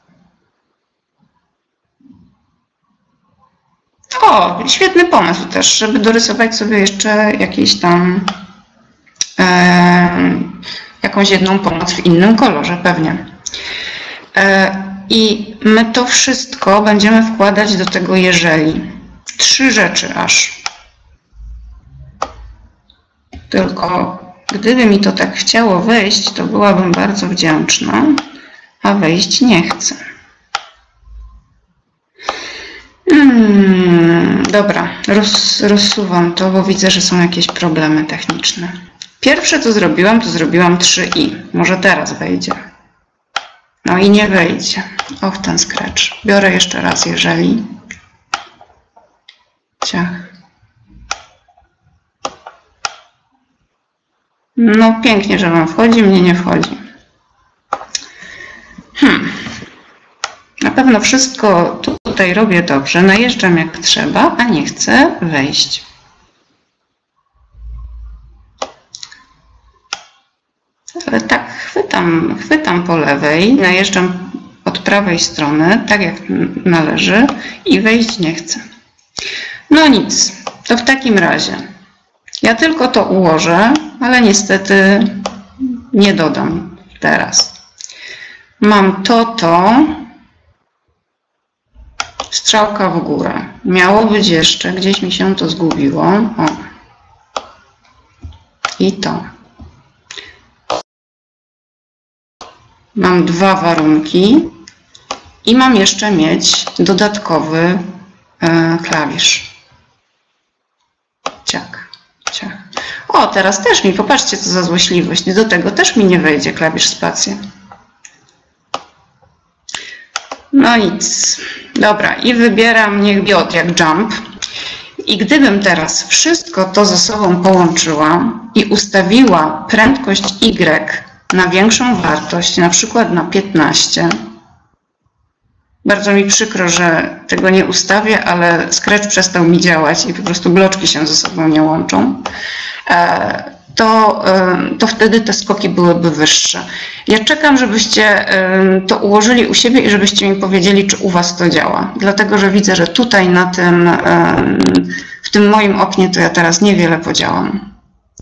O, świetny pomysł też, żeby dorysować sobie jeszcze jakieś tam, e, jakąś jedną pomoc w innym kolorze, pewnie. E, I my to wszystko będziemy wkładać do tego jeżeli. Trzy rzeczy aż. Tylko Gdyby mi to tak chciało wejść, to byłabym bardzo wdzięczna, a wejść nie chce. Hmm, dobra, roz, rozsuwam to, bo widzę, że są jakieś problemy techniczne. Pierwsze, co zrobiłam, to zrobiłam trzy i. Może teraz wejdzie. No i nie wejdzie. Och, ten scratch. Biorę jeszcze raz, jeżeli. Ciach. No pięknie, że wam wchodzi, mnie nie wchodzi. Hmm. Na pewno wszystko tutaj robię dobrze, najeżdżam jak trzeba, a nie chcę wejść. Ale tak chwytam, chwytam po lewej, najeżdżam od prawej strony, tak jak należy i wejść nie chcę. No nic, to w takim razie ja tylko to ułożę, ale niestety nie dodam teraz. Mam to, to, strzałka w górę. Miało być jeszcze, gdzieś mi się to zgubiło. O. I to. Mam dwa warunki i mam jeszcze mieć dodatkowy e, klawisz. Ciak, ciak. O, teraz też mi, popatrzcie co za złośliwość, do tego też mi nie wejdzie klawisz spacja. No nic. Dobra, i wybieram niech biot jak jump. I gdybym teraz wszystko to ze sobą połączyła i ustawiła prędkość Y na większą wartość, na przykład na piętnaście. Bardzo mi przykro, że tego nie ustawię, ale Scratch przestał mi działać i po prostu bloczki się ze sobą nie łączą. To, to wtedy te skoki byłyby wyższe. Ja czekam, żebyście to ułożyli u siebie i żebyście mi powiedzieli, czy u was to działa. Dlatego, że widzę, że tutaj na tym, w tym moim oknie to ja teraz niewiele podziałam.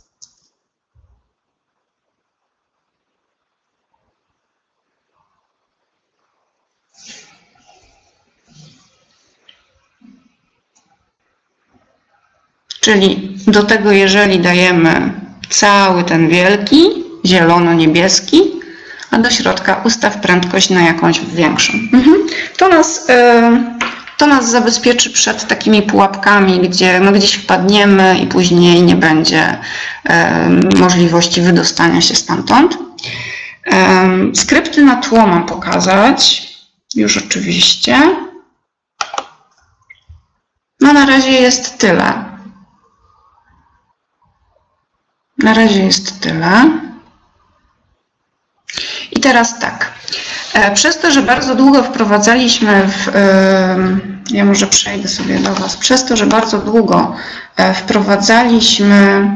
Czyli do tego, jeżeli dajemy cały ten wielki, zielono-niebieski, a do środka ustaw prędkość na jakąś większą. Mhm. To nas, to nas zabezpieczy przed takimi pułapkami, gdzie no gdzieś wpadniemy i później nie będzie możliwości wydostania się stamtąd. Skrypty na tło mam pokazać. Już oczywiście. No na razie jest tyle. Na razie jest tyle. I teraz tak. Przez to, że bardzo długo wprowadzaliśmy w... Ja może przejdę sobie do was. Przez to, że bardzo długo wprowadzaliśmy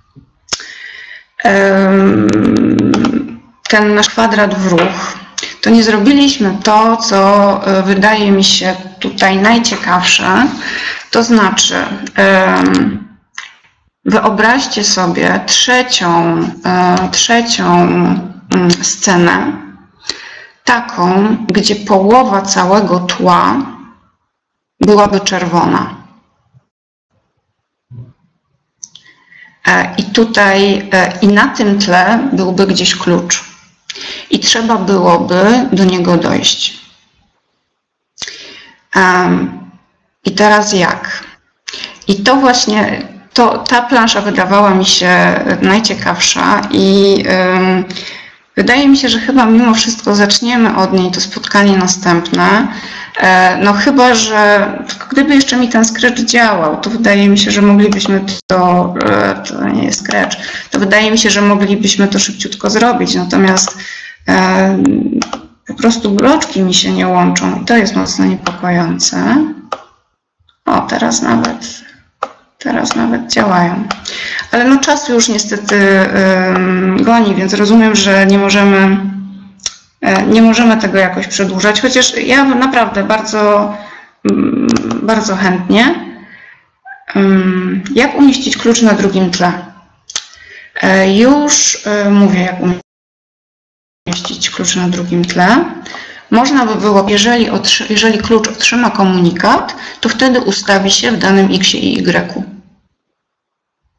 ten nasz kwadrat w ruch, to nie zrobiliśmy to, co wydaje mi się tutaj najciekawsze. To znaczy... Wyobraźcie sobie trzecią, trzecią scenę, taką, gdzie połowa całego tła byłaby czerwona. I tutaj, i na tym tle byłby gdzieś klucz. I trzeba byłoby do niego dojść. I teraz jak? I to właśnie... To, ta plansza wydawała mi się najciekawsza i ym, wydaje mi się, że chyba mimo wszystko zaczniemy od niej to spotkanie następne. E, no chyba, że gdyby jeszcze mi ten Scratch działał, to wydaje mi się, że moglibyśmy to, e, to nie jest Scratch, to wydaje mi się, że moglibyśmy to szybciutko zrobić. Natomiast e, po prostu bloczki mi się nie łączą i to jest mocno niepokojące. O, teraz nawet... Teraz nawet działają. Ale no czasu już niestety yy, goni, więc rozumiem, że nie możemy, yy, nie możemy tego jakoś przedłużać. Chociaż ja naprawdę bardzo, yy, bardzo chętnie. Yy, jak umieścić klucz na drugim tle? Yy, już yy, mówię, jak umieścić klucz na drugim tle. Można by było, jeżeli, jeżeli klucz otrzyma komunikat, to wtedy ustawi się w danym X i Y.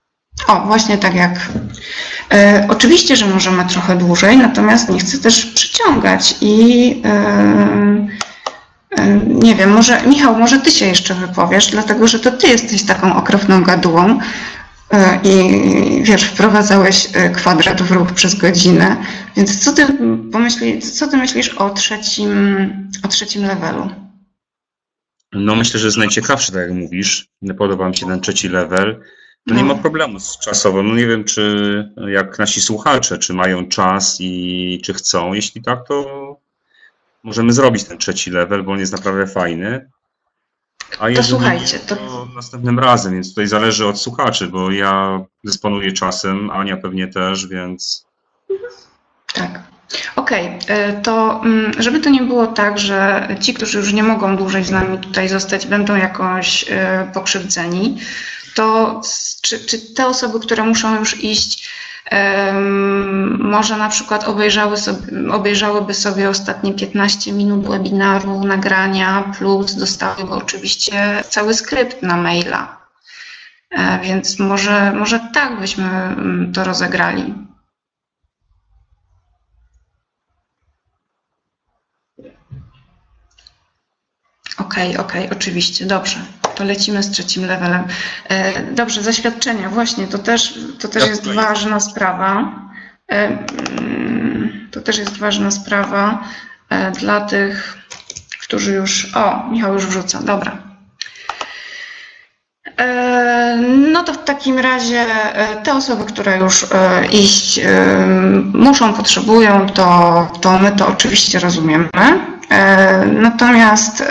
O, właśnie tak jak... E, oczywiście, że możemy trochę dłużej, natomiast nie chcę też przyciągać i e, e, nie wiem, może Michał, może ty się jeszcze wypowiesz, dlatego że to ty jesteś taką okropną gadułą e, i wiesz, wprowadzałeś kwadrat w ruch przez godzinę, więc co ty pomyśli, co ty myślisz o trzecim, o trzecim levelu? No myślę, że jest najciekawszy, tak jak mówisz. Podoba mi się ten trzeci level. No nie ma problemu z czasowo. No nie wiem, czy jak nasi słuchacze, czy mają czas i czy chcą. Jeśli tak, to możemy zrobić ten trzeci level, bo on jest naprawdę fajny. A jeżeli słuchajcie, nie, to- to następnym razem, więc tutaj zależy od słuchaczy, bo ja dysponuję czasem, Ania pewnie też, więc... Tak. Okej, okay. To mm, żeby to nie było tak, że ci, którzy już nie mogą dłużej z nami tutaj zostać, będą jakoś e, pokrzywdzeni, to czy, czy te osoby, które muszą już iść, um, może na przykład obejrzały sobie, obejrzałyby sobie ostatnie piętnaście minut webinaru, nagrania, plus dostałyby oczywiście cały skrypt na maila. E, więc może, może tak byśmy to rozegrali. Okej, okay, okej, okay, oczywiście, dobrze. To lecimy z trzecim levelem. Dobrze, zaświadczenia, właśnie, to też, to też jest ważna sprawa. To też jest ważna sprawa dla tych, którzy już... O, Michał już wrzuca, dobra. No to w takim razie te osoby, które już iść muszą, potrzebują, to, to my to oczywiście rozumiemy. Natomiast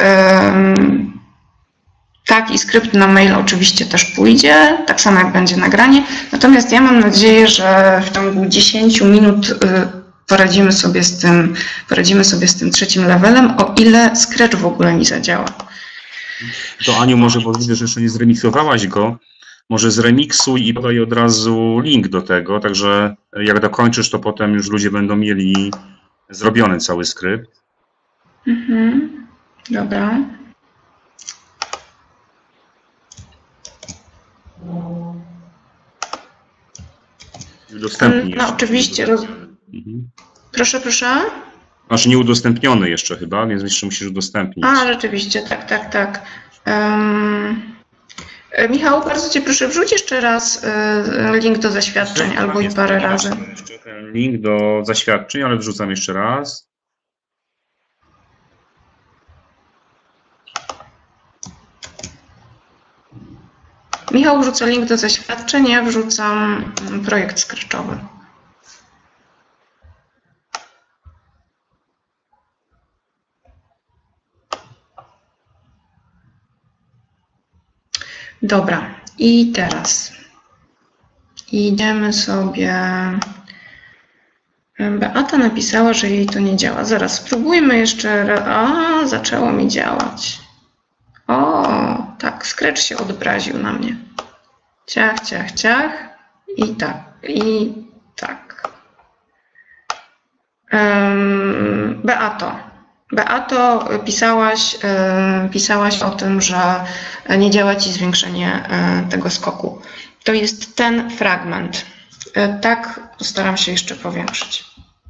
tak, i skrypt na mail oczywiście też pójdzie, tak samo jak będzie nagranie. Natomiast ja mam nadzieję, że w ciągu dziesięciu minut poradzimy sobie z tym, poradzimy sobie z tym trzecim levelem, o ile Scratch w ogóle mi zadziała. To Aniu, może, bo widzę, że jeszcze nie zremiksowałaś go, może zremiksuj i podaj od razu link do tego, także jak dokończysz, to potem już ludzie będą mieli zrobiony cały skrypt. Mhm. Dobra. Udostępnij. No oczywiście. Roz... Mhm. Proszę, proszę. Znaczy nie udostępniony jeszcze chyba, więc jeszcze musisz udostępnić. A, rzeczywiście, tak, tak, tak. Um... Michał, bardzo Cię proszę, wrzuć jeszcze raz link do zaświadczeń tak, albo i parę razy. Jeszcze ten link do zaświadczeń, ale wrzucam jeszcze raz. Michał wrzuca link do zaświadczeń, ja wrzucam projekt scratchowy. Dobra, i teraz idziemy sobie. Beata napisała, że jej to nie działa. Zaraz spróbujmy jeszcze raz. A, zaczęło mi działać. O, tak, Scratch się obraził na mnie. Ciach, ciach, ciach. I tak, i tak. Um, Beato. Beato, pisałaś, pisałaś o tym, że nie działa Ci zwiększenie tego skoku. To jest ten fragment. Tak, postaram się jeszcze powiększyć.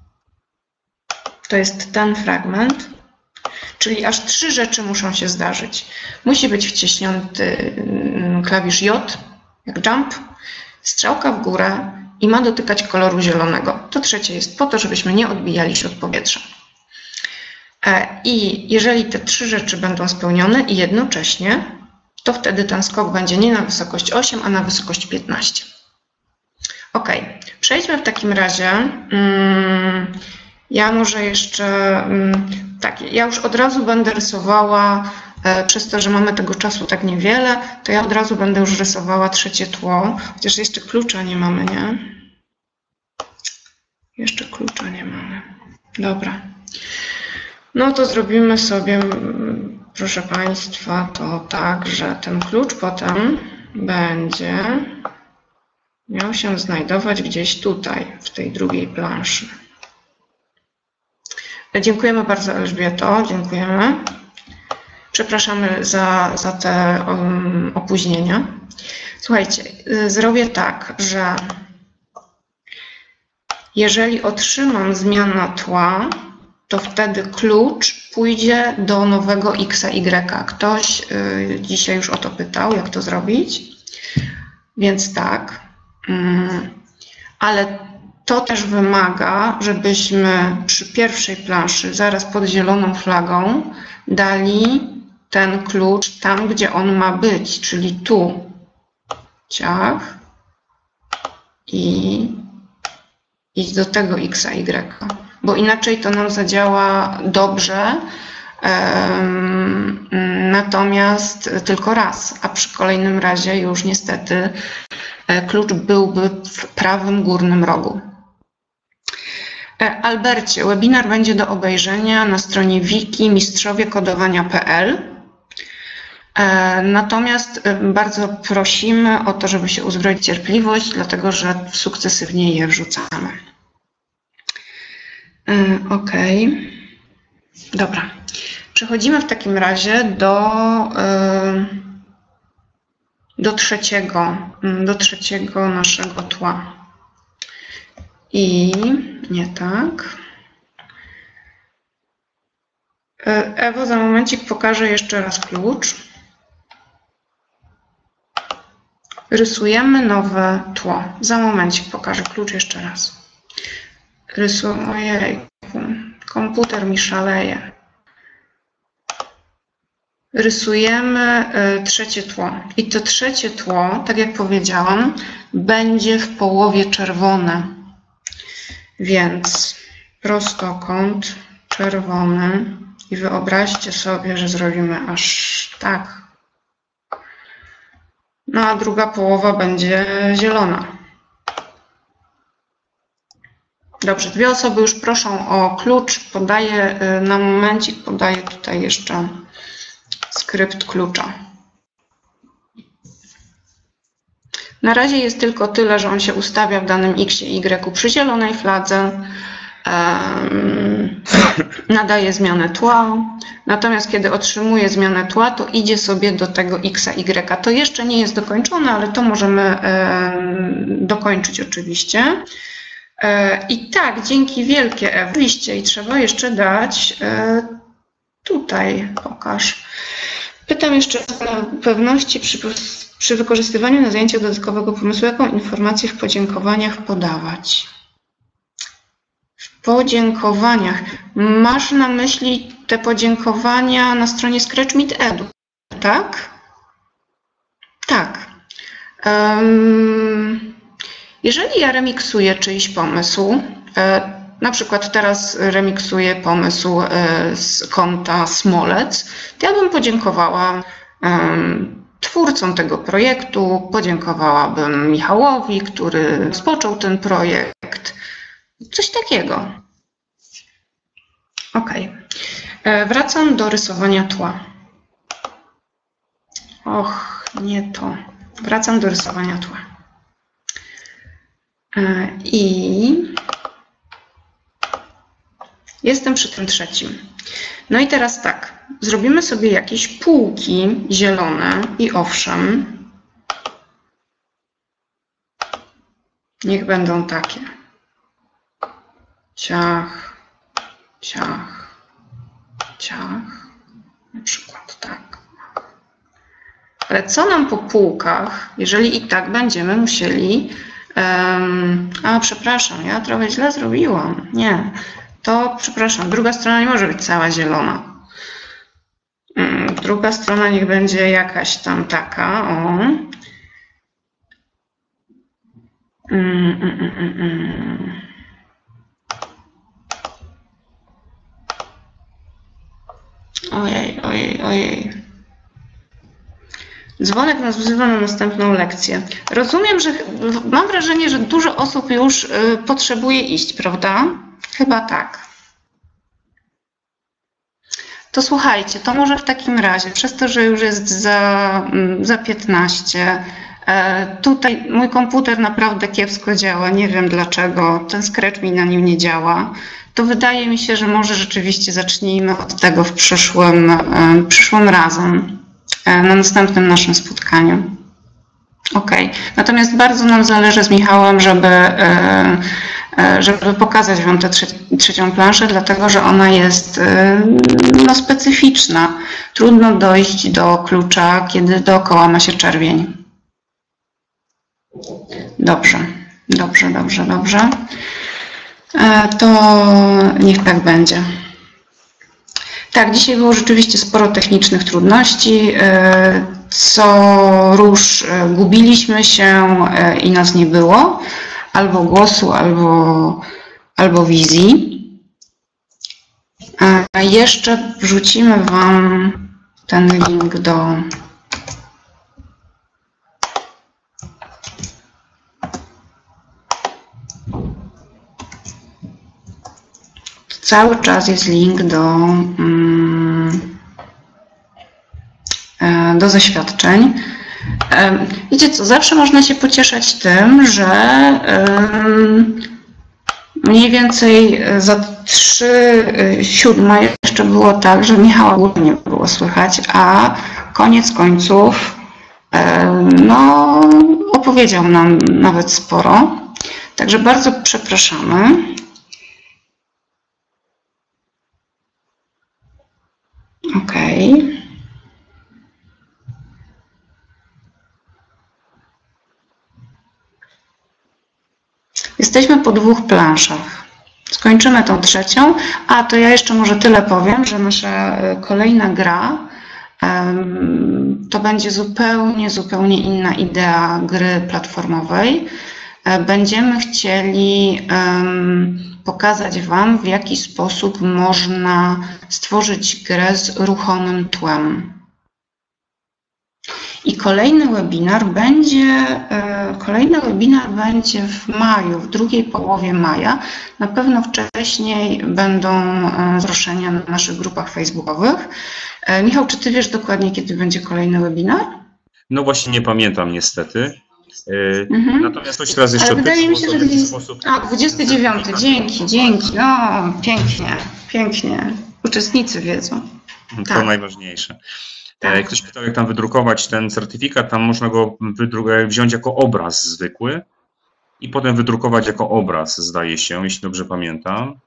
To jest ten fragment, czyli aż trzy rzeczy muszą się zdarzyć. Musi być wciśnięty klawisz J, jak jump, strzałka w górę i ma dotykać koloru zielonego. To trzecie jest po to, żebyśmy nie odbijali się od powietrza. I jeżeli te trzy rzeczy będą spełnione i jednocześnie, to wtedy ten skok będzie nie na wysokość osiem, a na wysokość piętnaście. Ok, przejdźmy w takim razie. Ja może jeszcze, tak, ja już od razu będę rysowała, przez to, że mamy tego czasu tak niewiele, to ja od razu będę już rysowała trzecie tło, chociaż jeszcze klucza nie mamy, nie? Jeszcze klucza nie mamy. Dobra. No to zrobimy sobie, proszę Państwa, to tak, że ten klucz potem będzie miał się znajdować gdzieś tutaj, w tej drugiej planszy. Dziękujemy bardzo, Elżbieto, dziękujemy. Przepraszamy za, za te um, opóźnienia. Słuchajcie, zrobię tak, że jeżeli otrzymam zmianę tła, to wtedy klucz pójdzie do nowego x, y. Ktoś y, dzisiaj już o to pytał, jak to zrobić. Więc tak. Mm, ale to też wymaga, żebyśmy przy pierwszej planszy, zaraz pod zieloną flagą, dali ten klucz tam, gdzie on ma być, czyli tu. Ciach. I idź do tego x, y. Bo inaczej to nam zadziała dobrze, um, natomiast tylko raz, a przy kolejnym razie już niestety klucz byłby w prawym górnym rogu. Albercie, webinar będzie do obejrzenia na stronie wiki mistrzowie kodowania kropka p l. Natomiast bardzo prosimy o to, żeby się uzbroić w cierpliwość, dlatego że sukcesywnie je wrzucamy. Ok. Dobra. Przechodzimy w takim razie do, do trzeciego, do trzeciego naszego tła. I nie tak. Ewo, za momencik pokażę jeszcze raz klucz. Rysujemy nowe tło. Za momencik pokażę klucz jeszcze raz. Rysuję. Ojejku, komputer mi szaleje. Rysujemy trzecie tło. I to trzecie tło, tak jak powiedziałam, będzie w połowie czerwone. Więc prostokąt czerwony. I wyobraźcie sobie, że zrobimy aż tak. No a druga połowa będzie zielona. Dobrze, dwie osoby już proszą o klucz. Podaję na momencik, podaję tutaj jeszcze skrypt klucza. Na razie jest tylko tyle, że on się ustawia w danym x i y przy zielonej fladze. Um, nadaje zmianę tła. Natomiast kiedy otrzymuje zmianę tła, to idzie sobie do tego x, y. To jeszcze nie jest dokończone, ale to możemy um, dokończyć oczywiście. I tak, dzięki wielkie, Ewa. Oczywiście i trzeba jeszcze dać tutaj, pokaż. Pytam jeszcze o pewności przy, przy wykorzystywaniu na zajęciach dodatkowego pomysłu, jaką informację w podziękowaniach podawać? W podziękowaniach. Masz na myśli te podziękowania na stronie Scratch Meet Edu, tak? Tak. Um, Jeżeli ja remiksuję czyjś pomysł, na przykład teraz remiksuję pomysł z konta Smolec, to ja bym podziękowała twórcom tego projektu, podziękowałabym Michałowi, który spoczął ten projekt, coś takiego. Ok. Wracam do rysowania tła. Och, nie to. Wracam do rysowania tła. I jestem przy tym trzecim. No i teraz tak, zrobimy sobie jakieś półki zielone i owszem, niech będą takie. Ciach, ciach, ciach, na przykład tak. Ale co nam po półkach, jeżeli i tak będziemy musieli Um, a, przepraszam, ja trochę źle zrobiłam. Nie, to przepraszam, druga strona nie może być cała zielona. Um, druga strona niech będzie jakaś tam taka, o. Um, um, um, um, um. Ojej, ojej, ojej. Dzwonek nas wzywa na następną lekcję. Rozumiem, że mam wrażenie, że dużo osób już y, potrzebuje iść, prawda? Chyba tak. To słuchajcie, to może w takim razie, przez to, że już jest za, za piętnaście, y, tutaj mój komputer naprawdę kiepsko działa, nie wiem dlaczego, ten Scratch mi na nim nie działa, to wydaje mi się, że może rzeczywiście zacznijmy od tego w przyszłym, y, przyszłym razem. Na następnym naszym spotkaniu. Okej, okay. Natomiast bardzo nam zależy z Michałem, żeby, żeby pokazać Wam tę trzecią planszę, dlatego że ona jest no, specyficzna. Trudno dojść do klucza, kiedy dookoła ma się czerwień. Dobrze, dobrze, dobrze, dobrze. To niech tak będzie. Tak, dzisiaj było rzeczywiście sporo technicznych trudności. Co róż gubiliśmy się i nas nie było. Albo głosu, albo, albo wizji. A jeszcze wrzucimy Wam ten link do cały czas jest link do, do zaświadczeń. Wiecie co, zawsze można się pocieszać tym, że mniej więcej za trzy siódma jeszcze było tak, że Michała nie było słychać, a koniec końców no, opowiedział nam nawet sporo. Także bardzo przepraszamy. Okej. Okay. Jesteśmy po dwóch planszach. Skończymy tą trzecią. A, to ja jeszcze może tyle powiem, że nasza kolejna gra to będzie zupełnie, zupełnie inna idea gry platformowej. Będziemy chcieli pokazać Wam, w jaki sposób można stworzyć grę z ruchomym tłem. I kolejny webinar będzie, kolejny webinar będzie w maju, w drugiej połowie maja. Na pewno wcześniej będą zaproszenia na naszych grupach facebookowych. Michał, czy Ty wiesz dokładnie, kiedy będzie kolejny webinar? No właśnie nie pamiętam niestety. Mhm. Natomiast coś raz jeszcze Ale wydaje mi się, że gdzieś... sposób... A, dwudziestego dziewiątego. Dzięki, dzięki. No, pięknie, pięknie. Uczestnicy wiedzą. To tak. Najważniejsze. Tak. Ktoś pytał, jak tam wydrukować ten certyfikat, tam można go wziąć jako obraz zwykły i potem wydrukować jako obraz, zdaje się, jeśli dobrze pamiętam.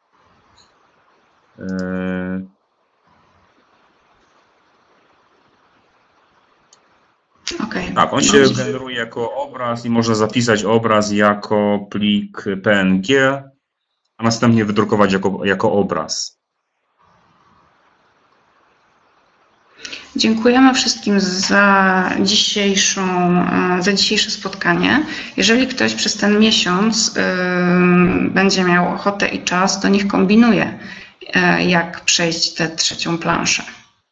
Okay. Tak, on się generuje jako obraz i można zapisać obraz jako plik P N G, a następnie wydrukować jako, jako obraz. Dziękujemy wszystkim za, dzisiejszą, za dzisiejsze spotkanie. Jeżeli ktoś przez ten miesiąc yy, będzie miał ochotę i czas, to niech kombinuje, yy, jak przejść tę trzecią planszę.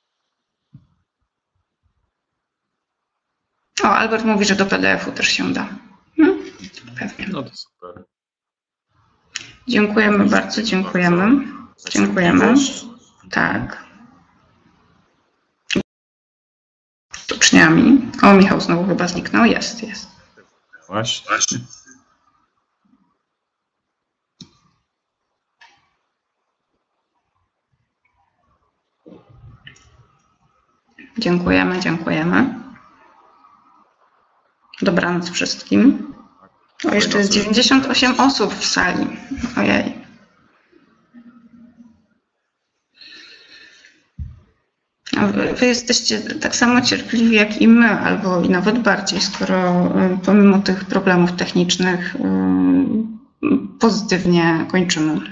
O, Albert mówi, że do P D F-u też się da. No, pewnie. No to super. Dziękujemy bardzo, dziękujemy. Dziękujemy. Tak. Tuczniami. O, Michał znowu chyba zniknął. Jest, jest. Właśnie. Dziękujemy, dziękujemy. Dobranoc wszystkim. O, jeszcze jest dziewięćdziesiąt osiem osób w sali. Ojej. Wy, wy jesteście tak samo cierpliwi jak i my, albo i nawet bardziej, skoro pomimo tych problemów technicznych pozytywnie kończymy.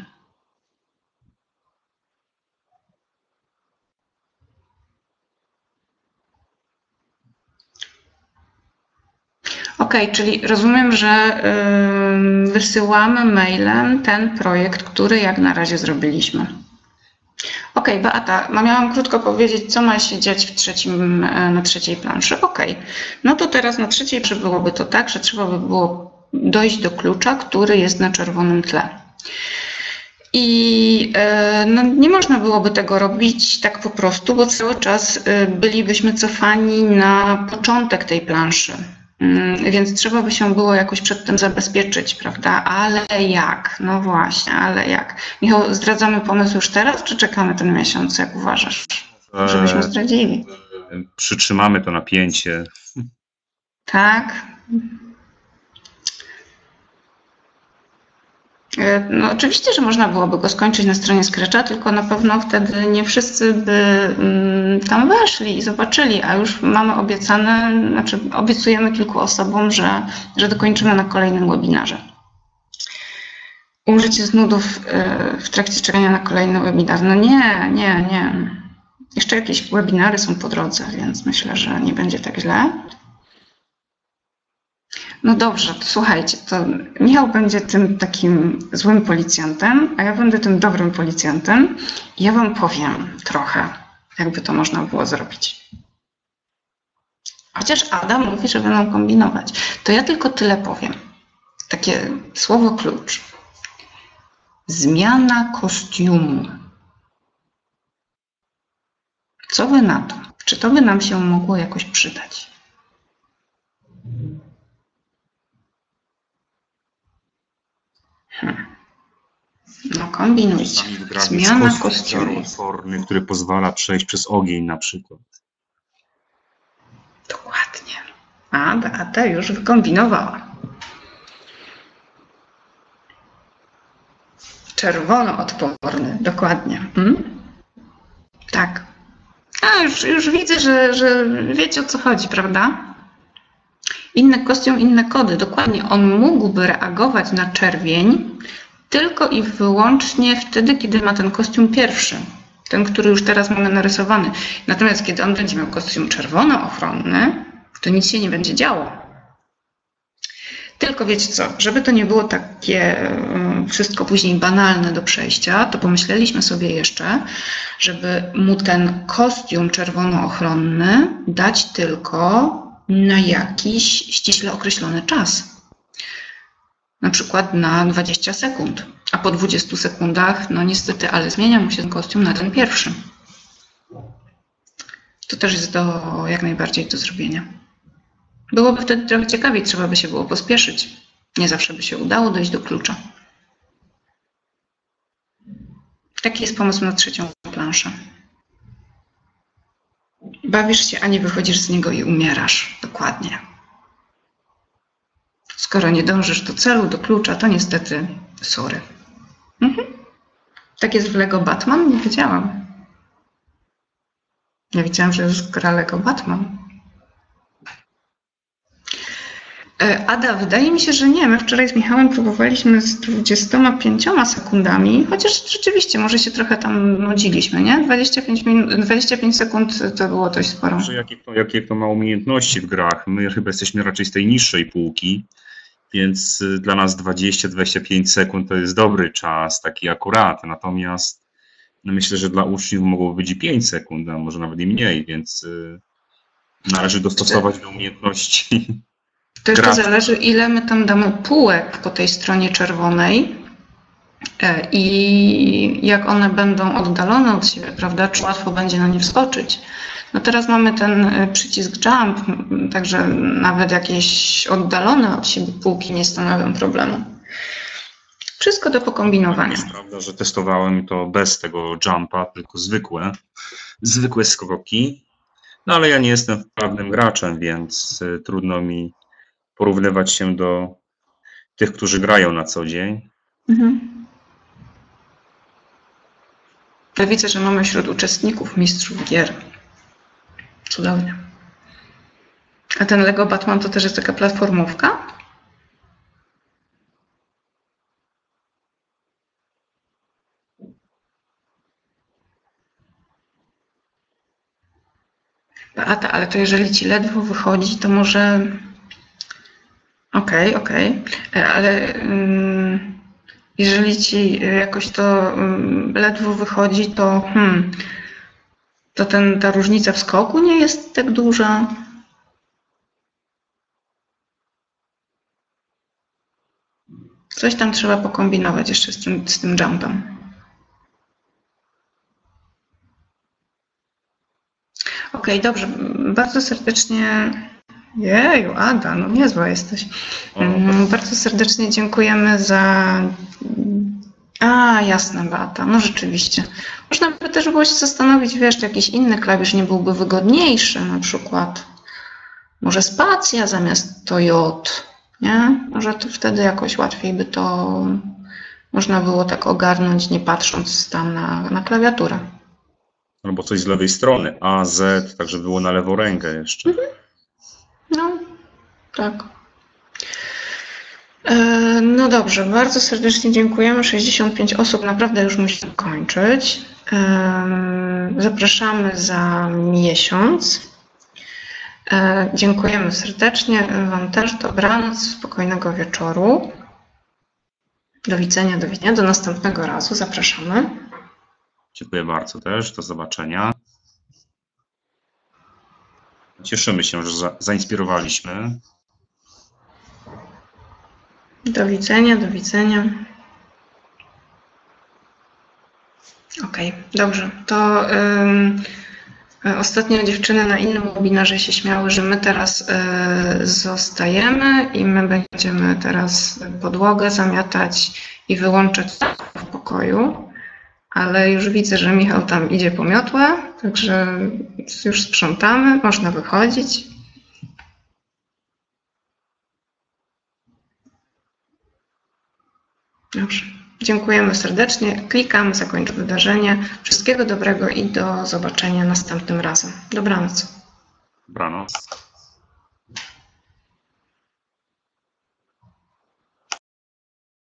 Ok, czyli rozumiem, że wysyłamy mailem ten projekt, który jak na razie zrobiliśmy. Ok, Beata, miałam krótko powiedzieć, co ma się dziać w trzecim, na trzeciej planszy. Ok, no to teraz na trzeciej byłoby to tak, że trzeba by było dojść do klucza, który jest na czerwonym tle. I no, nie można byłoby tego robić tak po prostu, bo cały czas bylibyśmy cofani na początek tej planszy. Więc trzeba by się było jakoś przed tym zabezpieczyć, prawda? Ale jak? No właśnie, ale jak? Michał, zdradzamy pomysł już teraz, czy czekamy ten miesiąc, jak uważasz? Żebyśmy zdradzili. Przytrzymamy to napięcie. Tak. No oczywiście, że można byłoby go skończyć na stronie Scratcha, tylko na pewno wtedy nie wszyscy by tam weszli i zobaczyli, a już mamy obiecane, znaczy obiecujemy kilku osobom, że, że dokończymy na kolejnym webinarze. Umrzecie z nudów w trakcie czekania na kolejny webinar. No nie, nie, nie. Jeszcze jakieś webinary są po drodze, więc myślę, że nie będzie tak źle. No dobrze, to słuchajcie, to Michał będzie tym takim złym policjantem, a ja będę tym dobrym policjantem i ja wam powiem trochę, jakby to można było zrobić. Chociaż Ada mówi, że będą kombinować, to ja tylko tyle powiem. Takie słowo klucz. Zmiana kostiumu. Co wy na to? Czy to by nam się mogło jakoś przydać? Hmm. No kombinujcie. Zmiana kostiumu. Odporny, który pozwala przejść przez ogień na przykład. Dokładnie. A Beata już wykombinowała. Czerwonoodporny, dokładnie. Hmm? Tak. A już, już widzę, że, że wiecie, o co chodzi, prawda? Inny kostium, inne kody. Dokładnie. On mógłby reagować na czerwień tylko i wyłącznie wtedy, kiedy ma ten kostium pierwszy. Ten, który już teraz mamy narysowany. Natomiast kiedy on będzie miał kostium czerwono-ochronny, to nic się nie będzie działo. Tylko wiecie co, żeby to nie było takie wszystko później banalne do przejścia, to pomyśleliśmy sobie jeszcze, żeby mu ten kostium czerwono-ochronny dać tylko na jakiś ściśle określony czas. Na przykład na dwadzieścia sekund. A po dwudziestu sekundach, no niestety, ale zmienia mu się ten kostium na ten pierwszy. To też jest do, jak najbardziej do zrobienia. Byłoby wtedy trochę ciekawiej, trzeba by się było pospieszyć. Nie zawsze by się udało dojść do klucza. Taki jest pomysł na trzecią planszę. Bawisz się, a nie wychodzisz z niego i umierasz. Dokładnie. Skoro nie dążysz do celu, do klucza, to niestety sorry. Mhm. Tak jest w Lego Batman? Nie wiedziałam. Ja wiedziałam, że jest gra Lego Batman. Ada, wydaje mi się, że nie. My wczoraj z Michałem próbowaliśmy z dwudziestoma pięcioma sekundami, chociaż rzeczywiście może się trochę tam nudziliśmy, nie? dwadzieścia pięć minut, dwadzieścia pięć sekund to było dość sporo. Jakie to, jakie to ma umiejętności w grach? My chyba jesteśmy raczej z tej niższej półki, więc dla nas dwadzieścia do dwudziestu pięciu sekund to jest dobry czas, taki akurat. Natomiast no myślę, że dla uczniów mogłoby być i pięć sekund, a może nawet i mniej, więc należy dostosować do umiejętności. To jeszcze zależy, ile my tam damy półek po tej stronie czerwonej i jak one będą oddalone od siebie, prawda? Czy łatwo będzie na nie wskoczyć. No teraz mamy ten przycisk jump, także nawet jakieś oddalone od siebie półki nie stanowią problemu. Wszystko do pokombinowania. Jest prawda, że testowałem to bez tego jumpa, tylko zwykłe, zwykłe skoki. No ale ja nie jestem wprawnym graczem, więc trudno mi porównywać się do tych, którzy grają na co dzień. Mhm. Ja widzę, że mamy wśród uczestników mistrzów gier. Cudownie. A ten Lego Batman to też jest taka platformówka? Beata, ale to jeżeli ci ledwo wychodzi, to może... Okej, okay, okej, okay. Ale um, jeżeli ci jakoś to um, ledwo wychodzi, to, hmm, to ten, ta różnica w skoku nie jest tak duża. Coś tam trzeba pokombinować jeszcze z tym, z tym jumpem. Okej, okay, dobrze. Bardzo serdecznie... Jeju, Ada, no niezła jesteś. Bardzo serdecznie dziękujemy za... A, jasne, Beata, no rzeczywiście. Można by też było się zastanowić, wiesz, czy jakiś inny klawisz nie byłby wygodniejszy, na przykład. Może spacja zamiast to J, nie? Może to wtedy jakoś łatwiej by to można było tak ogarnąć, nie patrząc tam na, na klawiaturę. Albo coś z lewej strony, A, Z, tak żeby było na lewą rękę jeszcze. Mhm. No, tak. No dobrze, bardzo serdecznie dziękujemy. sześćdziesiąt pięć osób, naprawdę już musimy kończyć. Zapraszamy za miesiąc. Dziękujemy serdecznie. Wam też dobranoc, spokojnego wieczoru. Do widzenia, do widzenia, do następnego razu. Zapraszamy. Dziękuję bardzo też, do zobaczenia. Cieszymy się, że za, zainspirowaliśmy. Do widzenia, do widzenia. Ok, dobrze. To ym, ostatnio dziewczyny na innym webinarze się śmiały, że my teraz y, zostajemy i my będziemy teraz podłogę zamiatać i wyłączać w pokoju. Ale już widzę, że Michał tam idzie po miotłę, także już sprzątamy, można wychodzić. Dobrze. Dziękujemy serdecznie. Klikamy, zakończ wydarzenie. Wszystkiego dobrego i do zobaczenia następnym razem. Dobranoc. Dobranoc.